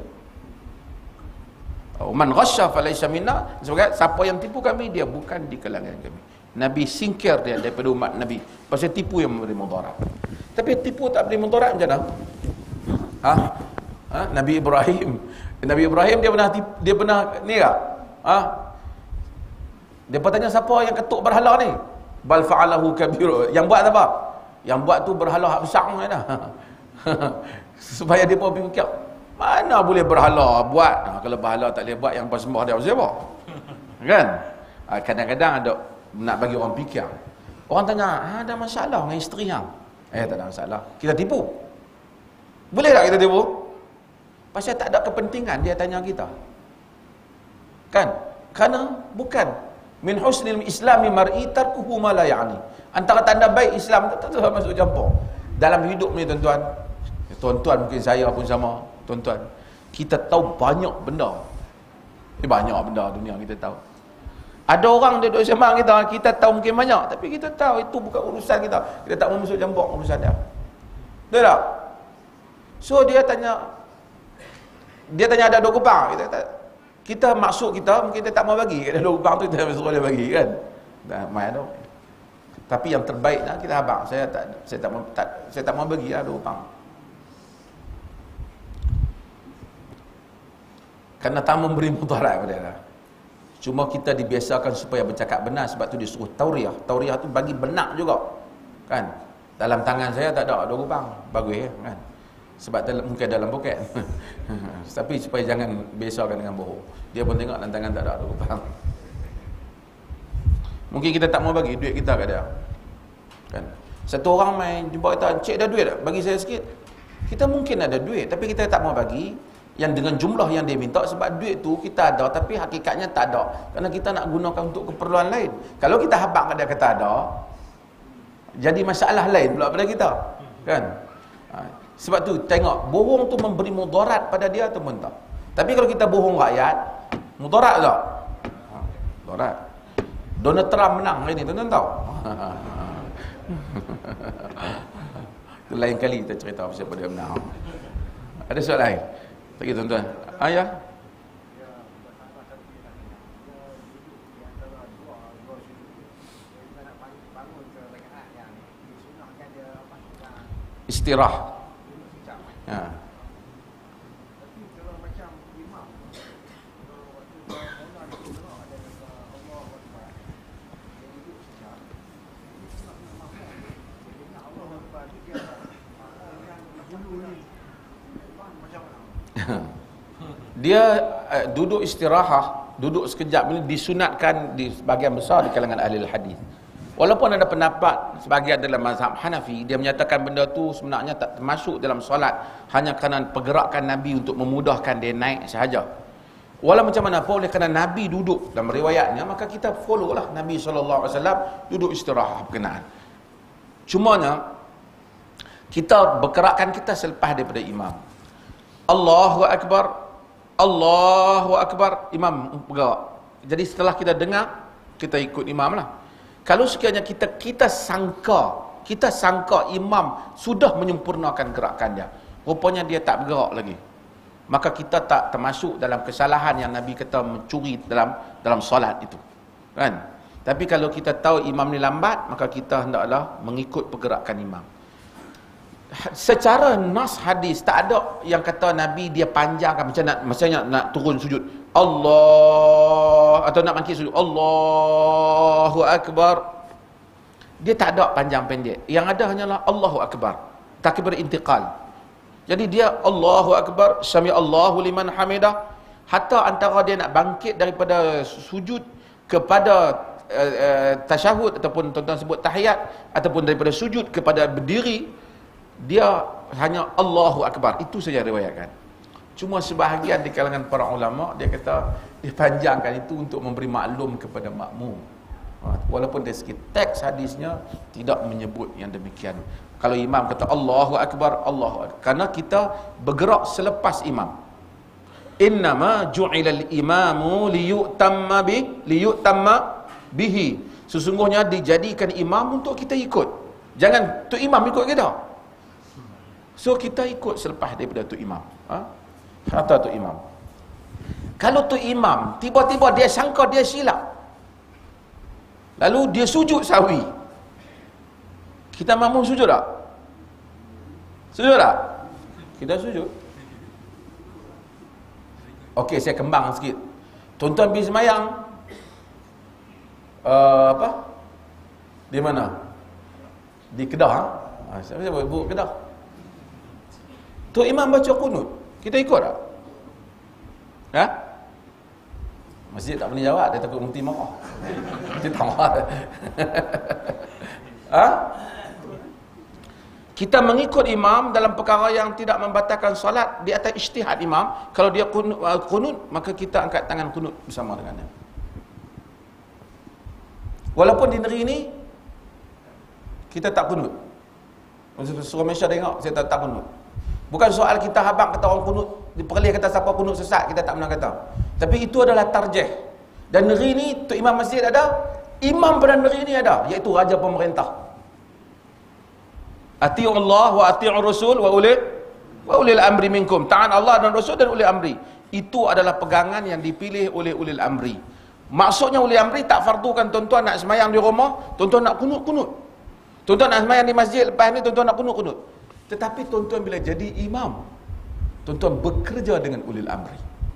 A: man ghasya falaysa minna, sebagai siapa yang tipu kami, dia bukan di kalangan kami. Nabi singkir dia daripada umat Nabi pasal tipu yang memberi mudarat. Tapi tipu tak beri mudarat macam mana? Ha? Ha? Nabi Ibrahim, Nabi Ibrahim dia pernah tipu, dia pernah ni tak? Ha? Dia bertanya siapa yang ketuk berhala ni? Bal fa'alahu kabiru. Yang buat apa? Yang buat tu berhala hak besar kan dah. Supaya dia pun fikir, mana boleh berhala buat? Ha, kalau berhala tak boleh buat, yang bersembah dia siapa? Kan? Ha, kadang-kadang ada nak bagi orang fikir. Orang tanya, ha, ada masalah dengan isteri hang? Eh, tak ada masalah. Kita tipu. Boleh tak kita tipu? Pasal tak ada kepentingan dia tanya kita. Kan? Kerana bukan min husnil islami mar'i tarkuhu ma la ya'ni. Antara tanda baik Islam tak tak masuk campur. Dalam hidup ni tuan-tuan, tuan-tuan mungkin saya pun sama, tuan-tuan. Kita tahu banyak benda. Eh, banyak benda dunia kita tahu. Ada orang dia duduk sembang kita, kita tahu mungkin banyak, tapi kita tahu itu bukan urusan kita. Kita tak mau masuk campur urusan dia. Betul tak? So dia tanya, dia tanya ada dua kupang. Kita kata, kita maksud kita mungkin dia tak mau bagi. Ada dua kupang tu kita suruh dia bagi kan. Dah mai ada. Tapi yang terbaik lah kita abang. Saya tak saya tak mau tak, saya tak mau bagi lah dua kupang. Kerana tak memberi mudarat kepada dia. Cuma kita dibiasakan supaya bercakap benar, sebab tu disuruh tauriah. Tauriah tu bagi benar juga. Kan? Dalam tangan saya tak ada dua kupang. Bagus ya, kan? Sebab dalam, mungkin dalam poket. Tapi supaya jangan biasakan dengan bohong. Dia pun tengok dalam tangan tak ada dua kupang. Mungkin kita tak mau bagi duit kita kat dia. Kan? Satu orang main jumpa kita, "Cik ada duit tak? Bagi saya sikit." Kita mungkin ada duit, tapi kita tak mau bagi yang dengan jumlah yang dia minta, sebab duit tu kita ada tapi hakikatnya tak ada, kerana kita nak gunakan untuk keperluan lain. Kalau kita habaq dia kata ada, jadi masalah lain pula pada kita, kan? Ha, sebab tu tengok, bohong tu memberi mudarat pada dia atau tak. Tapi kalau kita bohong rakyat, mudarat tak? Ha, mudarat. Donald Trump menang hari ni, tuan-tuan tahu? Itu lain kali kita cerita siapa dia menang. Ada soalan lain? Lagi tuan-tuan. Ayah. Istirah. Ya. Dia uh, duduk istirahah, duduk sekejap ini disunatkan di sebahagian besar di kalangan ahli hadis. Walaupun ada pendapat sebahagian dalam mazhab Hanafi, dia menyatakan benda tu sebenarnya tak termasuk dalam solat, hanya kerana pergerakan Nabi untuk memudahkan dia naik sahaja. Walau macam mana pun, oleh kerana Nabi duduk dalam riwayatnya, maka kita follow lah Nabi sallallahu alaihi wasallam duduk istirahah berkenaan. Cumanya kita bergerakkan kita selepas daripada imam. Allahu Akbar, Allahu Akbar, imam bergerak. Jadi setelah kita dengar, kita ikut imam lah. Kalau sekiranya kita kita sangka, kita sangka imam sudah menyempurnakan gerakan dia, rupanya dia tak bergerak lagi, maka kita tak termasuk dalam kesalahan yang Nabi kata mencuri dalam dalam solat itu, kan? Tapi kalau kita tahu imam ni lambat, maka kita hendaklah mengikut pergerakan imam. Secara nas hadis tak ada yang kata Nabi dia panjangkan macam nak, misalnya nak turun sujud Allah, atau nak bangkit sujud Allahu Akbar, dia tak ada panjang pendek. Yang ada hanyalah Allahu Akbar, takbir intiqal. Jadi dia Allahu Akbar, sami Allahu liman hamidah, hatta antara dia nak bangkit daripada sujud kepada uh, uh, tasyahud, ataupun tuan-tuan sebut tahiyat, ataupun daripada sujud kepada berdiri, dia hanya Allahu Akbar. Itu saja riwayatkan. Cuma sebahagian di kalangan para ulama, dia kata dipanjangkan itu untuk memberi maklum kepada makmum. Walaupun dari segi teks hadisnya tidak menyebut yang demikian. Kalau imam kata Allahu Akbar, Allahu Akbar, kerana kita bergerak selepas imam. Innama ju'ilal imamu liyutamma bi liyutamma bihi. Sesungguhnya dijadikan imam untuk kita ikut. Jangan tu imam ikut kita. So kita ikut selepas daripada tu imam. Ha? Atau tu imam. Kalau tu imam tiba-tiba dia sangka dia silap, lalu dia sujud sahwi. Kita makmum sujud tak? Sujud tak? Kita sujud. Okey, saya kembang sikit. Tuan-tuan pergi semayang uh, apa? Di mana? Di Kedah. Ha? Saya buat buat Kedah. Tok Imam baca kunut, kita ikut tak? Ha? Masjid tak boleh jawab, dia takut mufti marah. Dia tak marah. Ha? Kita mengikut imam dalam perkara yang tidak membatalkan solat di atas ijtihad imam. Kalau dia kunut, uh, kunut, maka kita angkat tangan kunut bersama dengannya. Walaupun di negeri ini kita tak kunut. Suruh Malaysia tengok, saya tak, tak kunut. Bukan soal kita habang kata orang kunut, diperlih kata siapa kunut sesat, kita tak pernah kata. Tapi itu adalah tarjih. Dan negeri ini, Tok Imam Masjid ada, imam pada negeri ini ada, iaitu raja pemerintah. Ati'u Allah wa ati'u Rasul wa ulil wa ulil amri minkum. Ta'an Allah dan Rasul dan ulil amri. Itu adalah pegangan yang dipilih oleh ulil amri. Maksudnya ulil amri tak fardukan tuan-tuan nak semayang di rumah, tuan-tuan nak kunut-kunut. Tuan-tuan nak semayang di masjid, lepas ni tuan-tuan nak kunut-kunut. Tetapi tuan-tuan bila jadi imam, tuan-tuan bekerja dengan ulil amri.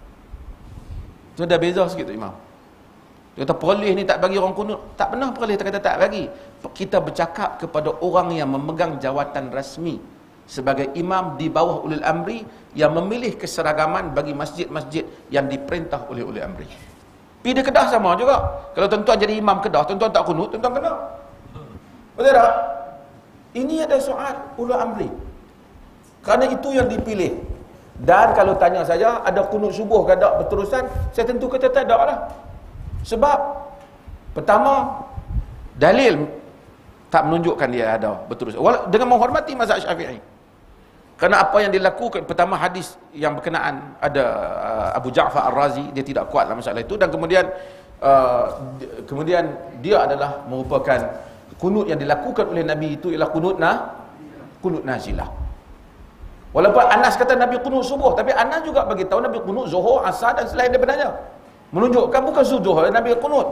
A: Tuan dah beza sikit tu imam. Dia kata perlih ni tak bagi orang kunut. Tak pernah perlih tak kata tak bagi. Kita bercakap kepada orang yang memegang jawatan rasmi sebagai imam di bawah ulil amri yang memilih keseragaman bagi masjid-masjid yang diperintah oleh ulil amri. Pergi di Kedah sama juga. Kalau tuan-tuan jadi imam Kedah, tuan-tuan tak kunut, tuan-tuan kena. Betul tak? Ini ada soal ulil amri. Kerana itu yang dipilih. Dan kalau tanya saja, ada kunut subuh ke tak berterusan, saya tentu kata tak ada lah. Sebab pertama, dalil tak menunjukkan dia ada berterusan. Dengan menghormati mazhab Syafi'i. Kerana apa yang dilakukan, pertama hadis yang berkenaan ada uh, Abu Ja'far Ar-Razi, dia tidak kuat dalam masalah itu, dan kemudian uh, kemudian dia adalah merupakan kunut yang dilakukan oleh Nabi itu ialah kunut nah kunut nazilah. Walaupun Anas kata Nabi kunut subuh, tapi Anas juga bagi tahu Nabi kunut zuhur, asar dan selain daripadanya. Menunjukkan bukan zuhur Nabi kunut.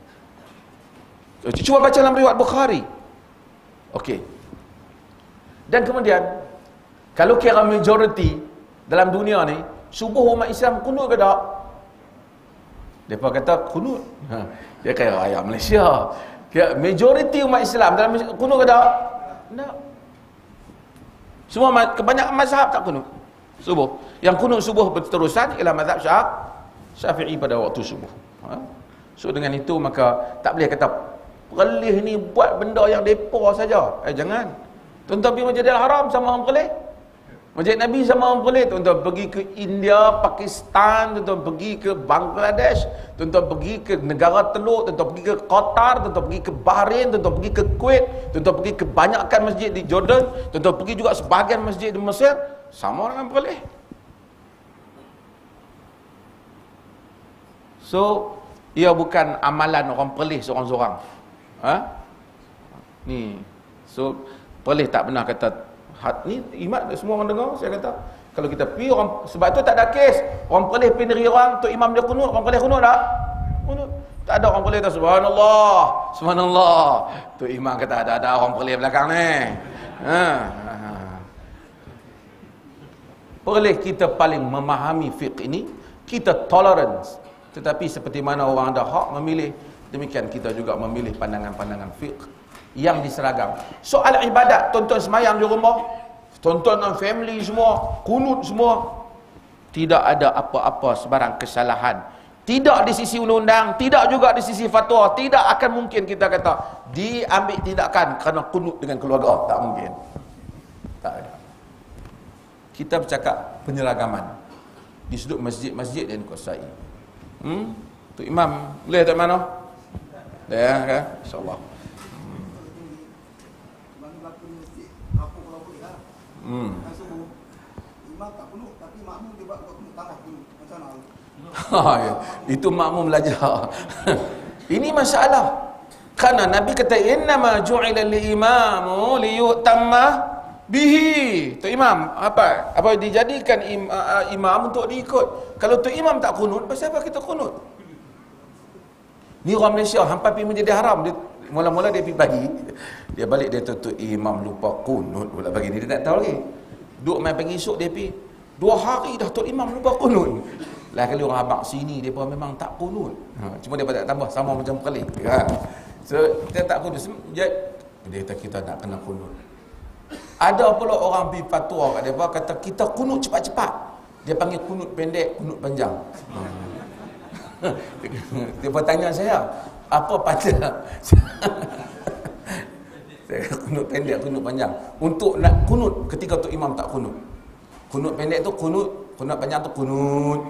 A: Cuba baca dalam riwayat Bukhari. Okey. Dan kemudian kalau kira majoriti dalam dunia ni, subuh umat Islam kunut ke tak? Mereka kata kunut. Ha. Dia kaya rakyat Malaysia. Kira majoriti umat Islam dalam kunut ke tak? Tak. Semua kebanyakan mazhab tak kunut subuh. Yang kunut subuh berterusan ialah mazhab Syafi'i pada waktu subuh. Ha? So dengan itu maka tak boleh kata perlih ni buat benda yang depa saja. Eh jangan. Tuan-tuan pergi Masjidil Haram sama orang perlih. Masjid Nabi sama orang perlih. Tuan-tuan pergi ke India, Pakistan, tuan-tuan pergi ke Bangladesh, tuan-tuan pergi ke negara Teluk, tuan-tuan pergi ke Qatar, tuan-tuan pergi ke Bahrain, tuan-tuan pergi ke Kuwait, tuan-tuan pergi ke banyakkan masjid di Jordan, tuan-tuan pergi juga sebahagian masjid di Mesir, sama dengan perlih. So, ia bukan amalan orang perlih seorang-seorang. Ha? Ni. So, perlih tak pernah kata hat ni imat semua orang dengar saya kata kalau kita pergi orang, sebab tu tak ada kes orang perlih pergi negeri orang tu imam dia kunut, orang perlih kunut tak? Kunut. Tak ada orang perlih kata subhanallah, subhanallah. Tu imam kata ada ada orang perlih belakang ni. Ha. Perlih kita paling memahami fiqh ini, kita tolerance. Tetapi seperti mana orang ada hak memilih, demikian kita juga memilih pandangan-pandangan fiqh yang diseragam. Soal ibadat, tuan-tuan semayang di rumah, tuan-tuan dan family semua, kunut semua, tidak ada apa-apa sebarang kesalahan. Tidak di sisi undang-undang, tidak juga di sisi fatwa. Tidak akan mungkin kita kata diambil tindakan kerana kunut dengan keluarga. Tak mungkin. Tak ada. Kita bercakap penyeragaman di sudut masjid-masjid yang dikuasai. Hmm? Tu imam boleh tak mana? Ya kan? Insya-Allah. Hmm. Imam tak kunut tapi makmum dia buat kunut tambah kunut. Macam mana? Ha ya. Itu makmum belajar. Ini masalah. Karena Nabi kata innama ju'ila al-imamu liyutamma bihi. Tu imam apa? Apa dijadikan im, uh, imam untuk diikut. Kalau tu imam tak kunut, pasal apa kita kunut? Ni orang Malaysia hampa pergi Masjidil Haram, dia mula-mula dia pergi pagi, dia balik dia tutup imam lupa kunut pula pagi ni, dia tak tahu lagi. Duk main pagi esok dia pergi dua hari dah tok imam lupa kunut. Lah kali orang abang sini dia pun memang tak kunut. Ha, cuma dia tak tambah sama macam kali. Ha. So dia tak kunut. Dia, dia kata kita nak kena kunut. Ada pula orang pergi fatwa kat dia kata kita kunut cepat-cepat. Dia panggil kunut pendek, kunut panjang. Hmm. Dia bertanya saya, apa pada saya kunut pendek, kunut panjang. Untuk nak kunut ketika tu imam tak kunut. Kunut pendek tu kunut, kunut panjang tu kunut.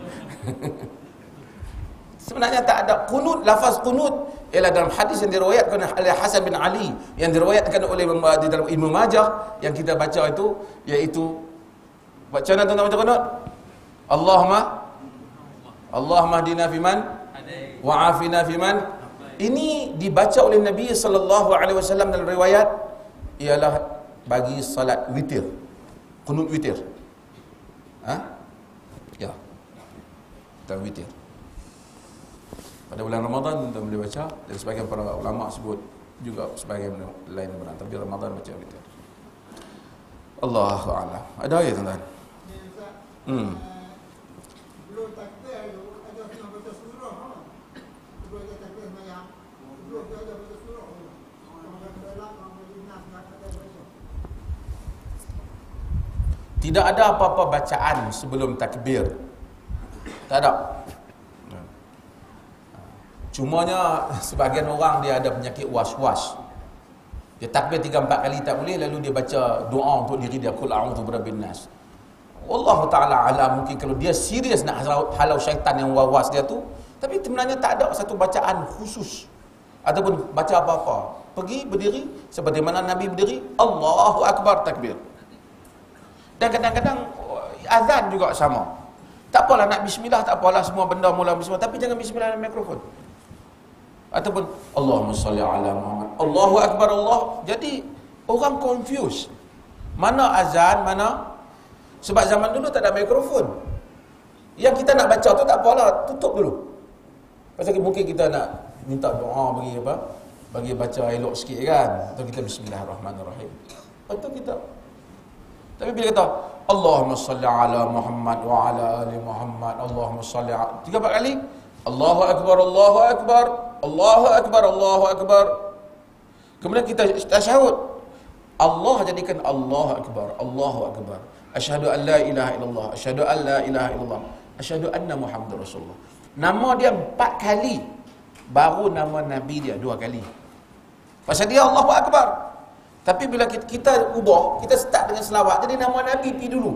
A: Sebenarnya tak ada kunut, lafaz kunut ialah dalam hadis yang diriwayatkan oleh Hasan bin Ali, yang diriwayatkan oleh di dalam Ibnu Majah yang kita baca itu, iaitu bacaan tentang baca kunut. Allahumma Allahumma hdina fiman wa afina fiman. Ini dibaca oleh Nabi sallallahu alaihi wasallam dalam riwayat ialah bagi salat witir. Kunut witir. Ha? Ya. Dan witir. Pada bulan Ramadan kita boleh baca, dan sebagian para ulama sebut juga sebagian lain benar, tapi Ramadan baca witir. Allahu a'lam. Ada ayat tuan-tuan? Hmm. Tidak ada apa-apa bacaan sebelum takbir. Tak ada. Cumanya sebagian orang dia ada penyakit was-was. Dia takbir tiga empat kali tak boleh, lalu dia baca doa untuk diri dia, qul a'udzu birabbin nas. Wallahu taala alam, mungkin kalau dia serius nak halau syaitan yang was dia tu, tapi sebenarnya tak ada satu bacaan khusus ataupun baca apa-apa. Pergi berdiri seperti mana Nabi berdiri, Allahu akbar, takbir. Dan kadang-kadang azan juga sama. Tak apalah nak bismillah, tak apalah semua benda mula bismillah, tapi jangan bismillah dalam mikrofon. Ataupun Allahumma salli ala Muhammad, Allahu akbar Allah. Jadi orang confuse. Mana azan, mana? Sebab zaman dulu tak ada mikrofon. Yang kita nak baca tu tak apalah, tutup dulu. Pasal mungkin kita nak minta doa bagi apa? Bagi baca elok sikit kan. Atau kita bismillahirrahmanirrahim. Atau kita Tapi bila kata Allahumma salli ala Muhammad wa ala ali Muhammad, Allahumma salli ala, tiga empat kali, Allahu akbar, Allahu akbar, Allahu akbar, Allahu akbar. Kemudian kita tasyahud. Allah jadikan Allahu akbar, Allahu akbar. Asyhadu an la ilaha illallah, asyhadu an la ilaha illallah, asyhadu anna Muhammadar Rasulullah. Nama dia empat kali, baru nama Nabi dia dua kali. Pasal dia Allahu akbar. Tapi bila kita, kita ubah, kita start dengan selawat, jadi nama Nabi pergi dulu.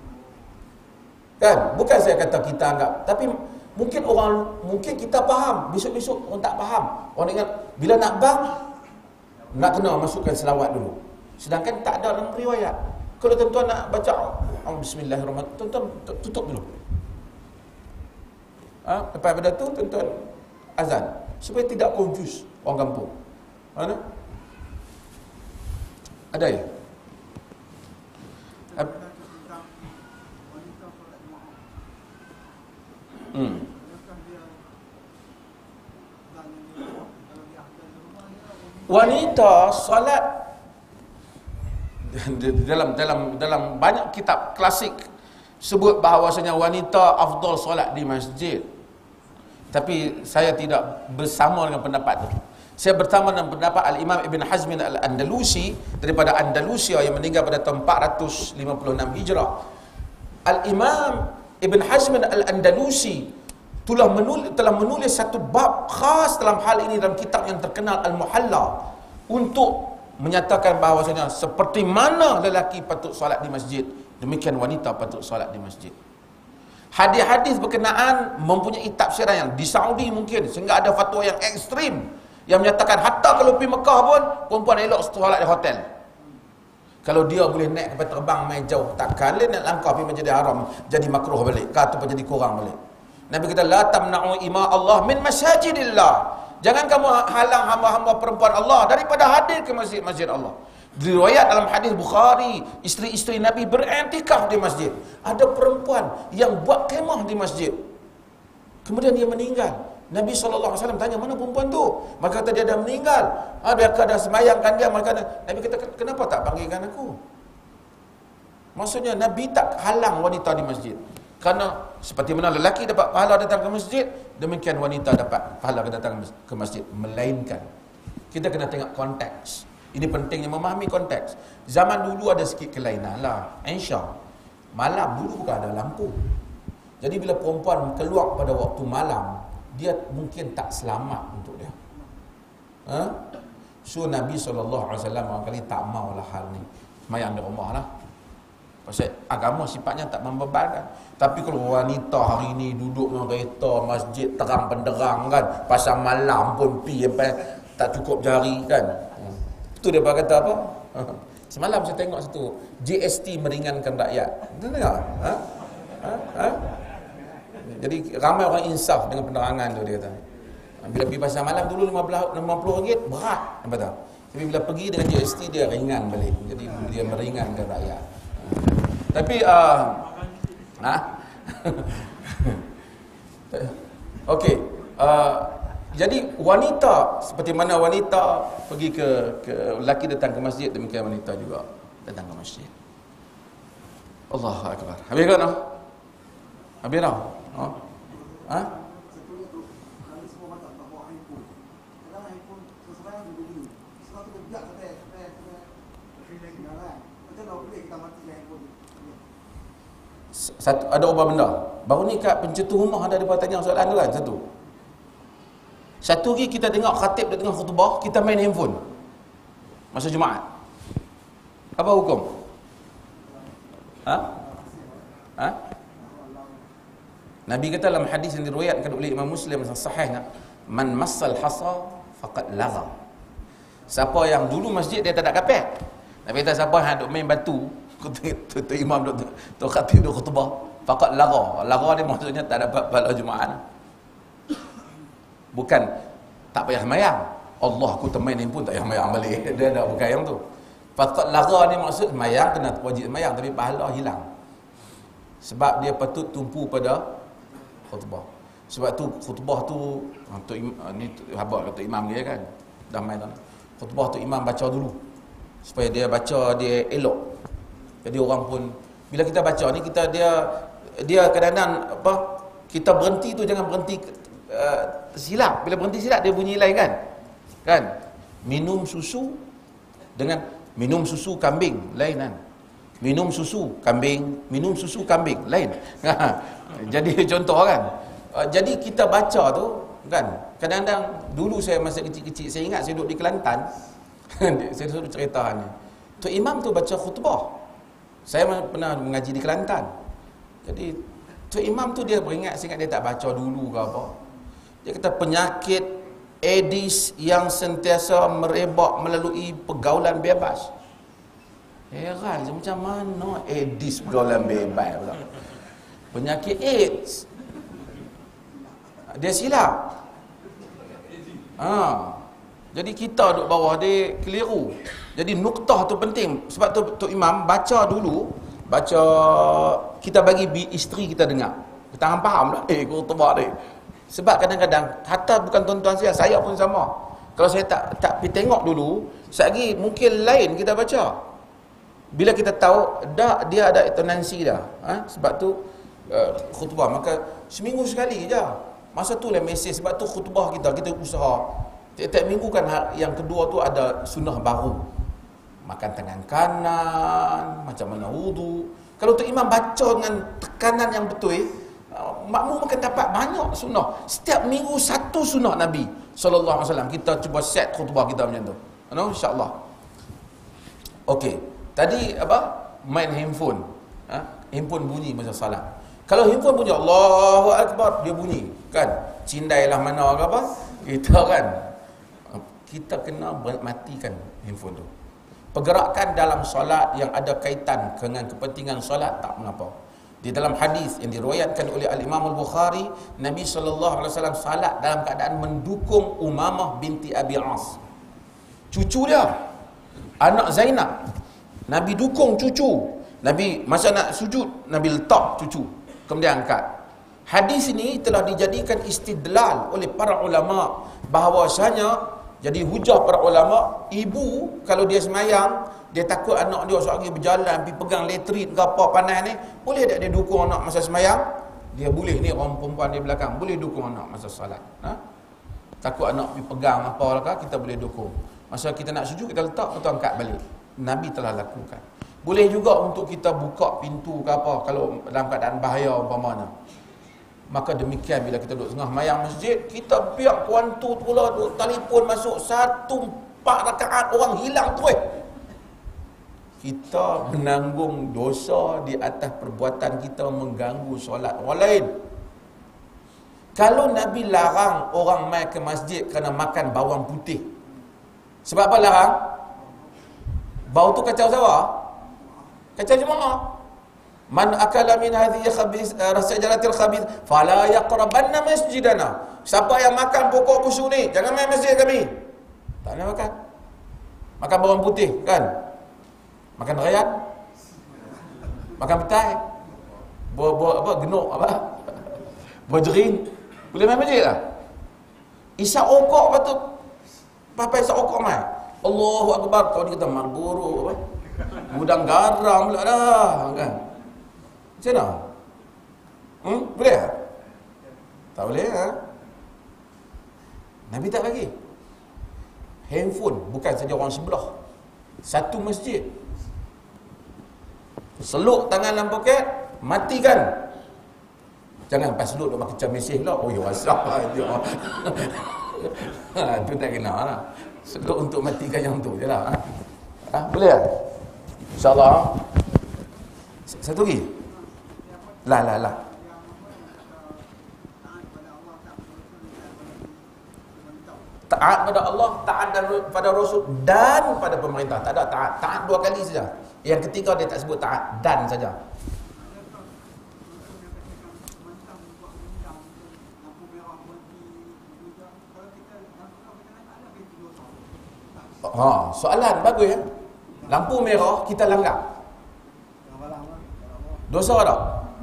A: Kan? Bukan saya kata kita anggap, tapi mungkin orang, mungkin kita faham, besok-besok orang tak faham. Orang ingat, bila nak bang, nak kena masukkan selawat dulu. Sedangkan tak ada dalam riwayat. Kalau tuan-tuan nak baca oh, bismillahirrahmanirrahim, tuan-tuan tutup dulu. Ha? Lepas pada tu, tuan-tuan azan. Supaya tidak confuse orang kampung. Mana? Ada ya? Hmm. Wanita solat dalam dalam dalam banyak kitab klasik sebut bahawasanya wanita afdal solat di masjid. Tapi saya tidak bersama dengan pendapat itu. Saya bertama dengan pendapat Al-Imam Ibn Hazm Al-Andalusi daripada Andalusia yang meninggal pada tahun empat ratus lima puluh enam Hijrah. Al-Imam Ibn Hazm Al-Andalusi telah menulis, telah menulis satu bab khas dalam hal ini dalam kitab yang terkenal Al-Muhalla untuk menyatakan bahawasanya seperti mana lelaki patut solat di masjid, demikian wanita patut solat di masjid. Hadis-hadis berkenaan mempunyai tafsiran yang di Saudi mungkin sehingga ada fatwa yang ekstrim yang menyatakan hatta kalau pergi Mekah pun perempuan elok solat di hotel. Kalau dia boleh naik kapal terbang main jauh, takkan dia nak langkah pergi Masjidil Haram jadi makruh balik, ke ataupun jadi kurang balik. Nabi kata la tamna'u ima Allah min masajidillah. Jangan kamu halang hamba-hamba perempuan Allah daripada hadir ke masjid-masjid Allah. Diriwayat dalam hadis Bukhari, isteri-isteri Nabi beriktikaf di masjid. Ada perempuan yang buat kemah di masjid. Kemudian dia meninggal. Nabi sallallahu alaihi wasallam tanya, mana perempuan tu? Maka kata dia dah meninggal. Ha, dia dah semayangkan dia. Maka Nabi kata, kenapa tak panggilkan aku? Maksudnya Nabi tak halang wanita di masjid. Kerana seperti mana lelaki dapat pahala datang ke masjid, demikian wanita dapat pahala datang ke masjid. Melainkan kita kena tengok konteks. Ini pentingnya memahami konteks. Zaman dulu ada sikit kelainan lah. Insya malam dulu bukan ada lampu. Jadi bila perempuan keluar pada waktu malam, dia mungkin tak selamat untuk dia. Ha? So Nabi sallallahu alaihi wasallam barangkali tak maulah hal ni. Mayang di rumah lah. Pasal agama sifatnya tak membebankan. Tapi kalau wanita hari ni duduk dengan kereta masjid terang penderang kan, pasal malam pun pi sampai tak cukup jari kan. Tu dia kata apa? Semalam saya tengok satu G S T meringankan rakyat. Dengar? Ha? Ha? Ha? Jadi ramai orang insaf dengan penerangan tu, dia kata. Bila pergi pasar malam dulu lima puluh ringgit berat, nampak tak? Tapi bila pergi dengan G S T dia ringan balik. Jadi dia meringankan rakyat. Tapi uh, ha? Okey, uh, jadi wanita seperti mana wanita pergi ke ke lelaki datang ke masjid, demikian wanita juga datang ke masjid. Allahu akbar. Habis kan? Habis dah? Ha? Ha? Satu, ada ubah benda. Baru ni kat pencetus rumah ada depa tanya soalan tu kan, satu. Satu lagi kita tengok khatib dia tengah khutbah, kita main handphone masa Jumaat. Apa hukum? Ha? Ha? Nabi kata dalam hadis yang diriwayatkan oleh Imam Muslim yang sahih, man massal hasa faqad lagha. Siapa yang dulu masjid dia tak ada kapek. Nabi kata siapa yang duk main batu, tu tu imam duk tu khatib duk khutbah, faqad lagha. Lagha ni maksudnya tak dapat pahala Jumaat. Bukan tak payah sembahyang. Allah aku termain ni pun tak payah sembahyang balik. Dia dah bukan yang tu. Faqad lagha ni maksud sembahyang kena wajib sembahyang tapi pahala hilang. Sebab dia patut tumpu pada khutbah. Sebab tu khutbah tu untuk ni habaq kata imam dia kan. Dah main dah. Khutbah tu imam baca dulu. Supaya dia baca dia elok. Jadi orang pun bila kita baca ni kita dia dia kadang-kadang apa kita berhenti tu jangan berhenti uh, silap. Bila berhenti silap dia bunyi lain kan. Kan? Minum susu dengan minum susu kambing lain kan. Minum susu kambing, minum susu kambing lain. Jadi contoh kan. Uh, jadi kita baca tu kan. Kadang-kadang dulu saya masa kecil-kecil saya ingat saya duduk di Kelantan. Saya suruh cerita ni. Tu imam tu baca khutbah. Saya pernah mengaji di Kelantan. Jadi tu imam tu dia beringat, saya ingat dia tak baca dulu ke apa. Dia kata penyakit Aedes yang sentiasa merebak melalui pergaulan bebas. Heran macam mana Aedes pergaulan bebas pula. Penyakit AIDS. Dia silap. Ha. Jadi kita duduk bawah dia keliru. Jadi nuktah tu penting. Sebab tu Tok Imam baca dulu, baca kita bagi isteri kita dengar. Kita hang faham lah. Eh, kau tebak dia. Sebab kadang-kadang hatta bukan tuan-tuan saya, saya pun sama. Kalau saya tak tak pergi tengok dulu, sekali mungkin lain kita baca. Bila kita tahu dah dia ada intonasi dah. Ha? Sebab tu uh, khutbah maka seminggu sekali je. Masa tu lah mesej. Sebab tu khutbah kita kita usaha tiap-tiap minggu kan yang kedua tu ada sunnah baru. Makan tangan kanan, macam mana wudu. Kalau tu imam baca dengan tekanan yang betul, makmum akan dapat banyak sunnah. Setiap minggu satu sunnah Nabi sallallahu alaihi wasallam. Kita cuba set khutbah kita macam tu. No, insya-Allah. Okey. Tadi apa? Main handphone. Ha? Handphone bunyi masa salat. Kalau handphone bunyi Allahu akbar, dia bunyi, kan? Cindailah mana ke apa? Kita kan kita kena matikan handphone tu. Pergerakan dalam solat yang ada kaitan dengan kepentingan solat tak mengapa. Di dalam hadis yang diriwayatkan oleh Al-Imam Al-Bukhari, Nabi sallallahu alaihi wasallam salat dalam keadaan mendukung Umamah binti Abi As. Cucu dia, anak Zainab. Nabi dukung cucu. Nabi masa nak sujud, Nabi letak cucu. Kemudian angkat. Hadis ini telah dijadikan istidlal oleh para ulama bahawasanya, jadi hujah para ulama, ibu kalau dia semayang, dia takut anak dia seorang berjalan pergi pegang letrit ke apa panas ni, boleh tak dia dukung anak masa semayang? Dia boleh. Ni orang perempuan di belakang boleh dukung anak masa salat. Ha? Takut anak pergi pegang apa lah, kita boleh dukung. Masa kita nak sujud, kita letak, kita angkat balik. Nabi telah lakukan. Boleh juga untuk kita buka pintu ke apa kalau dalam keadaan bahaya umpamanya. Maka demikian bila kita duduk tengah mayang masjid, kita biar puan tu pula duduk telefon masuk satu empat rakaat, orang hilang terus. Kita menanggung dosa di atas perbuatan kita mengganggu solat orang lain. Kalau Nabi larang orang mai ke masjid kerana makan bawang putih, sebab apa larang? Bau tu kacau siapa? Kacau jemaah. Man akala min hadhihi khabith rasajaratil khabith fala yaqrabanna masjidana. Siapa yang makan pokok busuk ni, jangan main masjid kami. Tak nak makan. Makan bawang putih kan? Makan rayat. Makan petai. Buah-buah apa? Genuk apa? Buah jering. Boleh main masjid lah. Isyak okok patut. Papai isyak okok mai. Allahu Akbar. Kau ni kata Marlboro apa? Gudang garam pula dah kan. Macam mana? Hmm? Boleh tak? Tak boleh ha? Nabi tak bagi. Handphone bukan saja orang sebelah, satu masjid. Seluk tangan dalam poket, matikan. Jangan pas seluk duk macam mesej lah. Oh ya WhatsApp lah itu. Ha, tu tak kena lah. Seluk untuk matikan yang tu je lah. Ha? Boleh tak? InsyaAllah. Satu lagi. Lah, lah, lah. Taat pada Allah, taat pada Rasul dan pada pemerintah. Tak ada taat. Taat dua kali saja. Yang ketiga dia tak sebut taat, dan saja. Ha, soalan bagus ya. Lampu merah kita langgar. Dosa tak?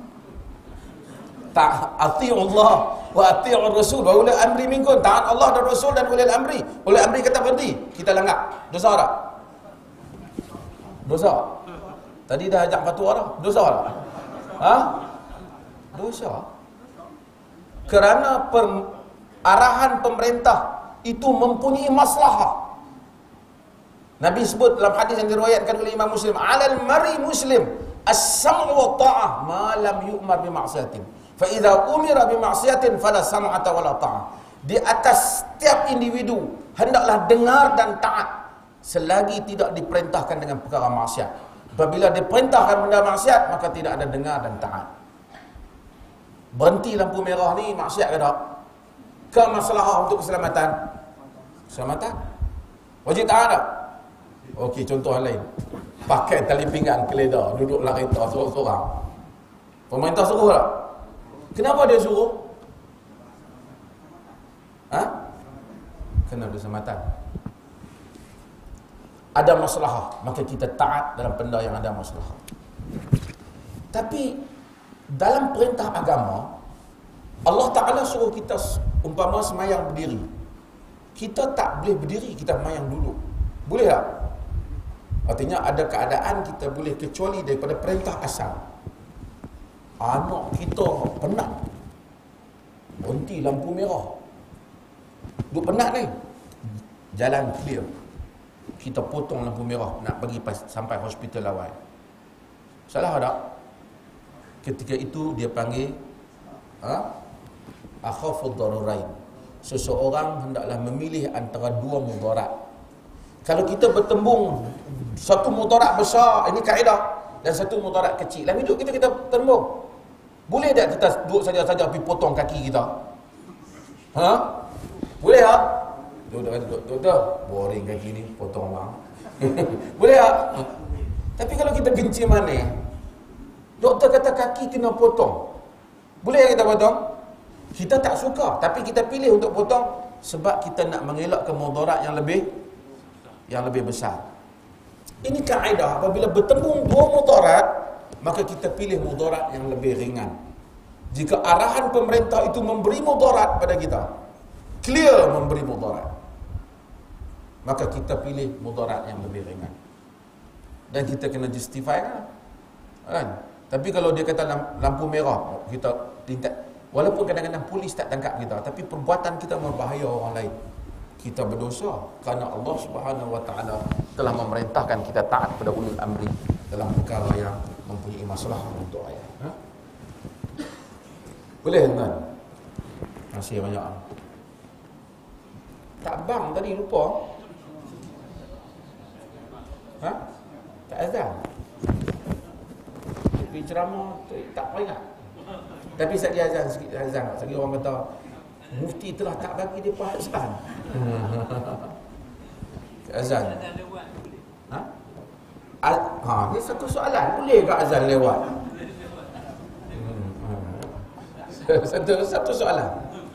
A: Tak, ati'u Allah wa ati'u Rasul wa ulil amri minkum. Taat Allah dan Rasul dan ulil amri. Ulil amri kata berhenti, kita langgar. Dosa tak? Dosa. Tadi dah ajak fatwa dah. Dosa tak? Ha? Dosa. Kerana per, arahan pemerintah itu mempunyai maslahah. Nabi sebut dalam hadis yang diriwayatkan oleh Imam Muslim, alal mari muslim as-sam'u wa ta'ah ma lam yu'mar bi ma'siyatin. Fa idza umira bi ma'siyatin fala sam'ata wala ta'ah. Di atas setiap individu hendaklah dengar dan taat selagi tidak diperintahkan dengan perkara maksiat. Apabila diperintahkan benda maksiat, maka tidak ada dengar dan taat. Berhenti lampu merah ni maksiat ke tak? Ke masalah untuk keselamatan? Keselamatan? Wajib taat tak? Okey, contoh lain. Pakai tali pinggang keledar, duduk dalam kereta seorang-seorang. Pemerintah suruh tak? Kenapa dia suruh? Ha? Kena keselamatan. Ada masalah, maka kita taat dalam benda yang ada masalah. Tapi dalam perintah agama, Allah Ta'ala suruh kita umpama semayang berdiri. Kita tak boleh berdiri, kita semayang duduk. Boleh tak? Artinya ada keadaan kita boleh kecuali daripada perintah asal. Anak kita penat, berhenti lampu merah, duk penat ni, jalan clear, kita potong lampu merah nak pergi sampai hospital awal. Salah tak? Ketika itu dia panggil ha? akhafud darurain. Seseorang hendaklah memilih antara dua mudarat. Kalau kita bertembung satu mudarat besar, ini kaedah, dan satu mudarat kecil dalam hidup kita, kita bertembung. Boleh tak kita duduk saja-saja pergi potong kaki kita? Ha? Boleh tak? Duduk, duduk, duduk, duduk. Boring kaki ni, potong bang. Boleh tak? Tapi kalau kita genci mana? Doktor kata kaki kena potong. Boleh tak kita potong? Kita tak suka, tapi kita pilih untuk potong sebab kita nak mengelakkan mudarat yang lebih yang lebih besar. Ini kaedah, apabila bertembung dua mudarat, maka kita pilih mudarat yang lebih ringan. Jika arahan pemerintah itu memberi mudarat pada kita, clear memberi mudarat, maka kita pilih mudarat yang lebih ringan. Dan kita kena justify kan? Tapi kalau dia kata lampu merah, kita tindak. Walaupun kadang-kadang polis tak tangkap kita, tapi perbuatan kita berbahaya orang lain, kita berdosa, kerana Allah Subhanahu Wa Taala telah memerintahkan kita taat pada ulul amri dalam perkara yang mempunyai masalah untuk ayat. Ha? Boleh tuan? Terima kasih banyak. Tak bang tadi lupa. Ha? Tak azan. Pergi ceramah tak peringat. Tapi sekali azan sikit azan. Sekali orang kata mufti telah tak bagi dia azan. Azan. Ha? Ha, ni satu soalan. Boleh ke azan lewat? Satu satu soalan.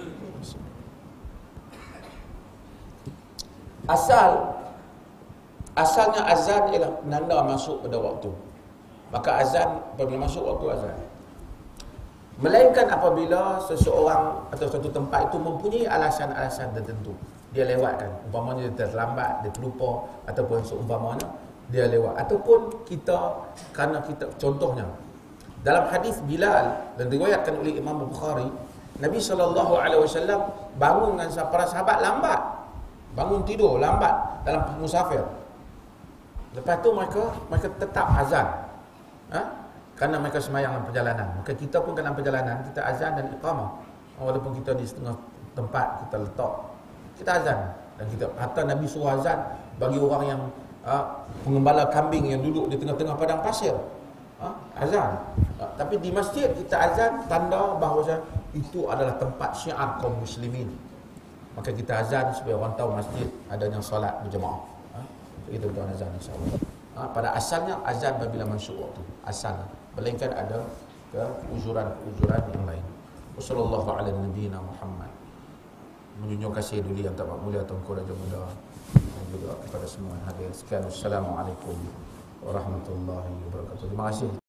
A: Asal asalnya azan ialah penanda masuk pada waktu. Maka azan apabila masuk waktu azan. Melainkan apabila seseorang atau satu tempat itu mempunyai alasan-alasan tertentu, dia lewatkan. Umpamanya dia terlambat, dia terlupa, ataupun seumpamanya dia lewat, ataupun kita kerana kita, contohnya dalam hadis Bilal dan diriwayatkan oleh Imam Bukhari, Nabi sallallahu alaihi wasallam bangun dengan para sahabat lambat, bangun tidur lambat dalam musafir. Lepas tu mereka mereka tetap azan, ha? Kerana mereka semayang dalam perjalanan. Maka kita pun dalam perjalanan, kita azan dan iqamah. Walaupun kita di setengah tempat kita letak, kita azan. Dan kita hatta Nabi suruh azan bagi orang yang uh, pengembala kambing yang duduk di tengah-tengah padang pasir. Ha? Azan. Uh, tapi di masjid kita azan, tanda bahawa itu adalah tempat syiar kaum muslimin. Maka kita azan supaya orang tahu masjid adanya solat berjemaah. Ha? Itu tuan azan insya-Allah. Ha? Pada asalnya azan apabila masuk waktu. Asal. Melainkan ada keuzuran-keuzuran yang lain. Wassallallahu ala nabiyyina Muhammad. Menjunjung kasih dulu yang tak mulia Tuanku Raja Muda dan juga kepada semua yang hadir. Sekian, wassalamualaikum warahmatullahi wabarakatuh. Terima kasih.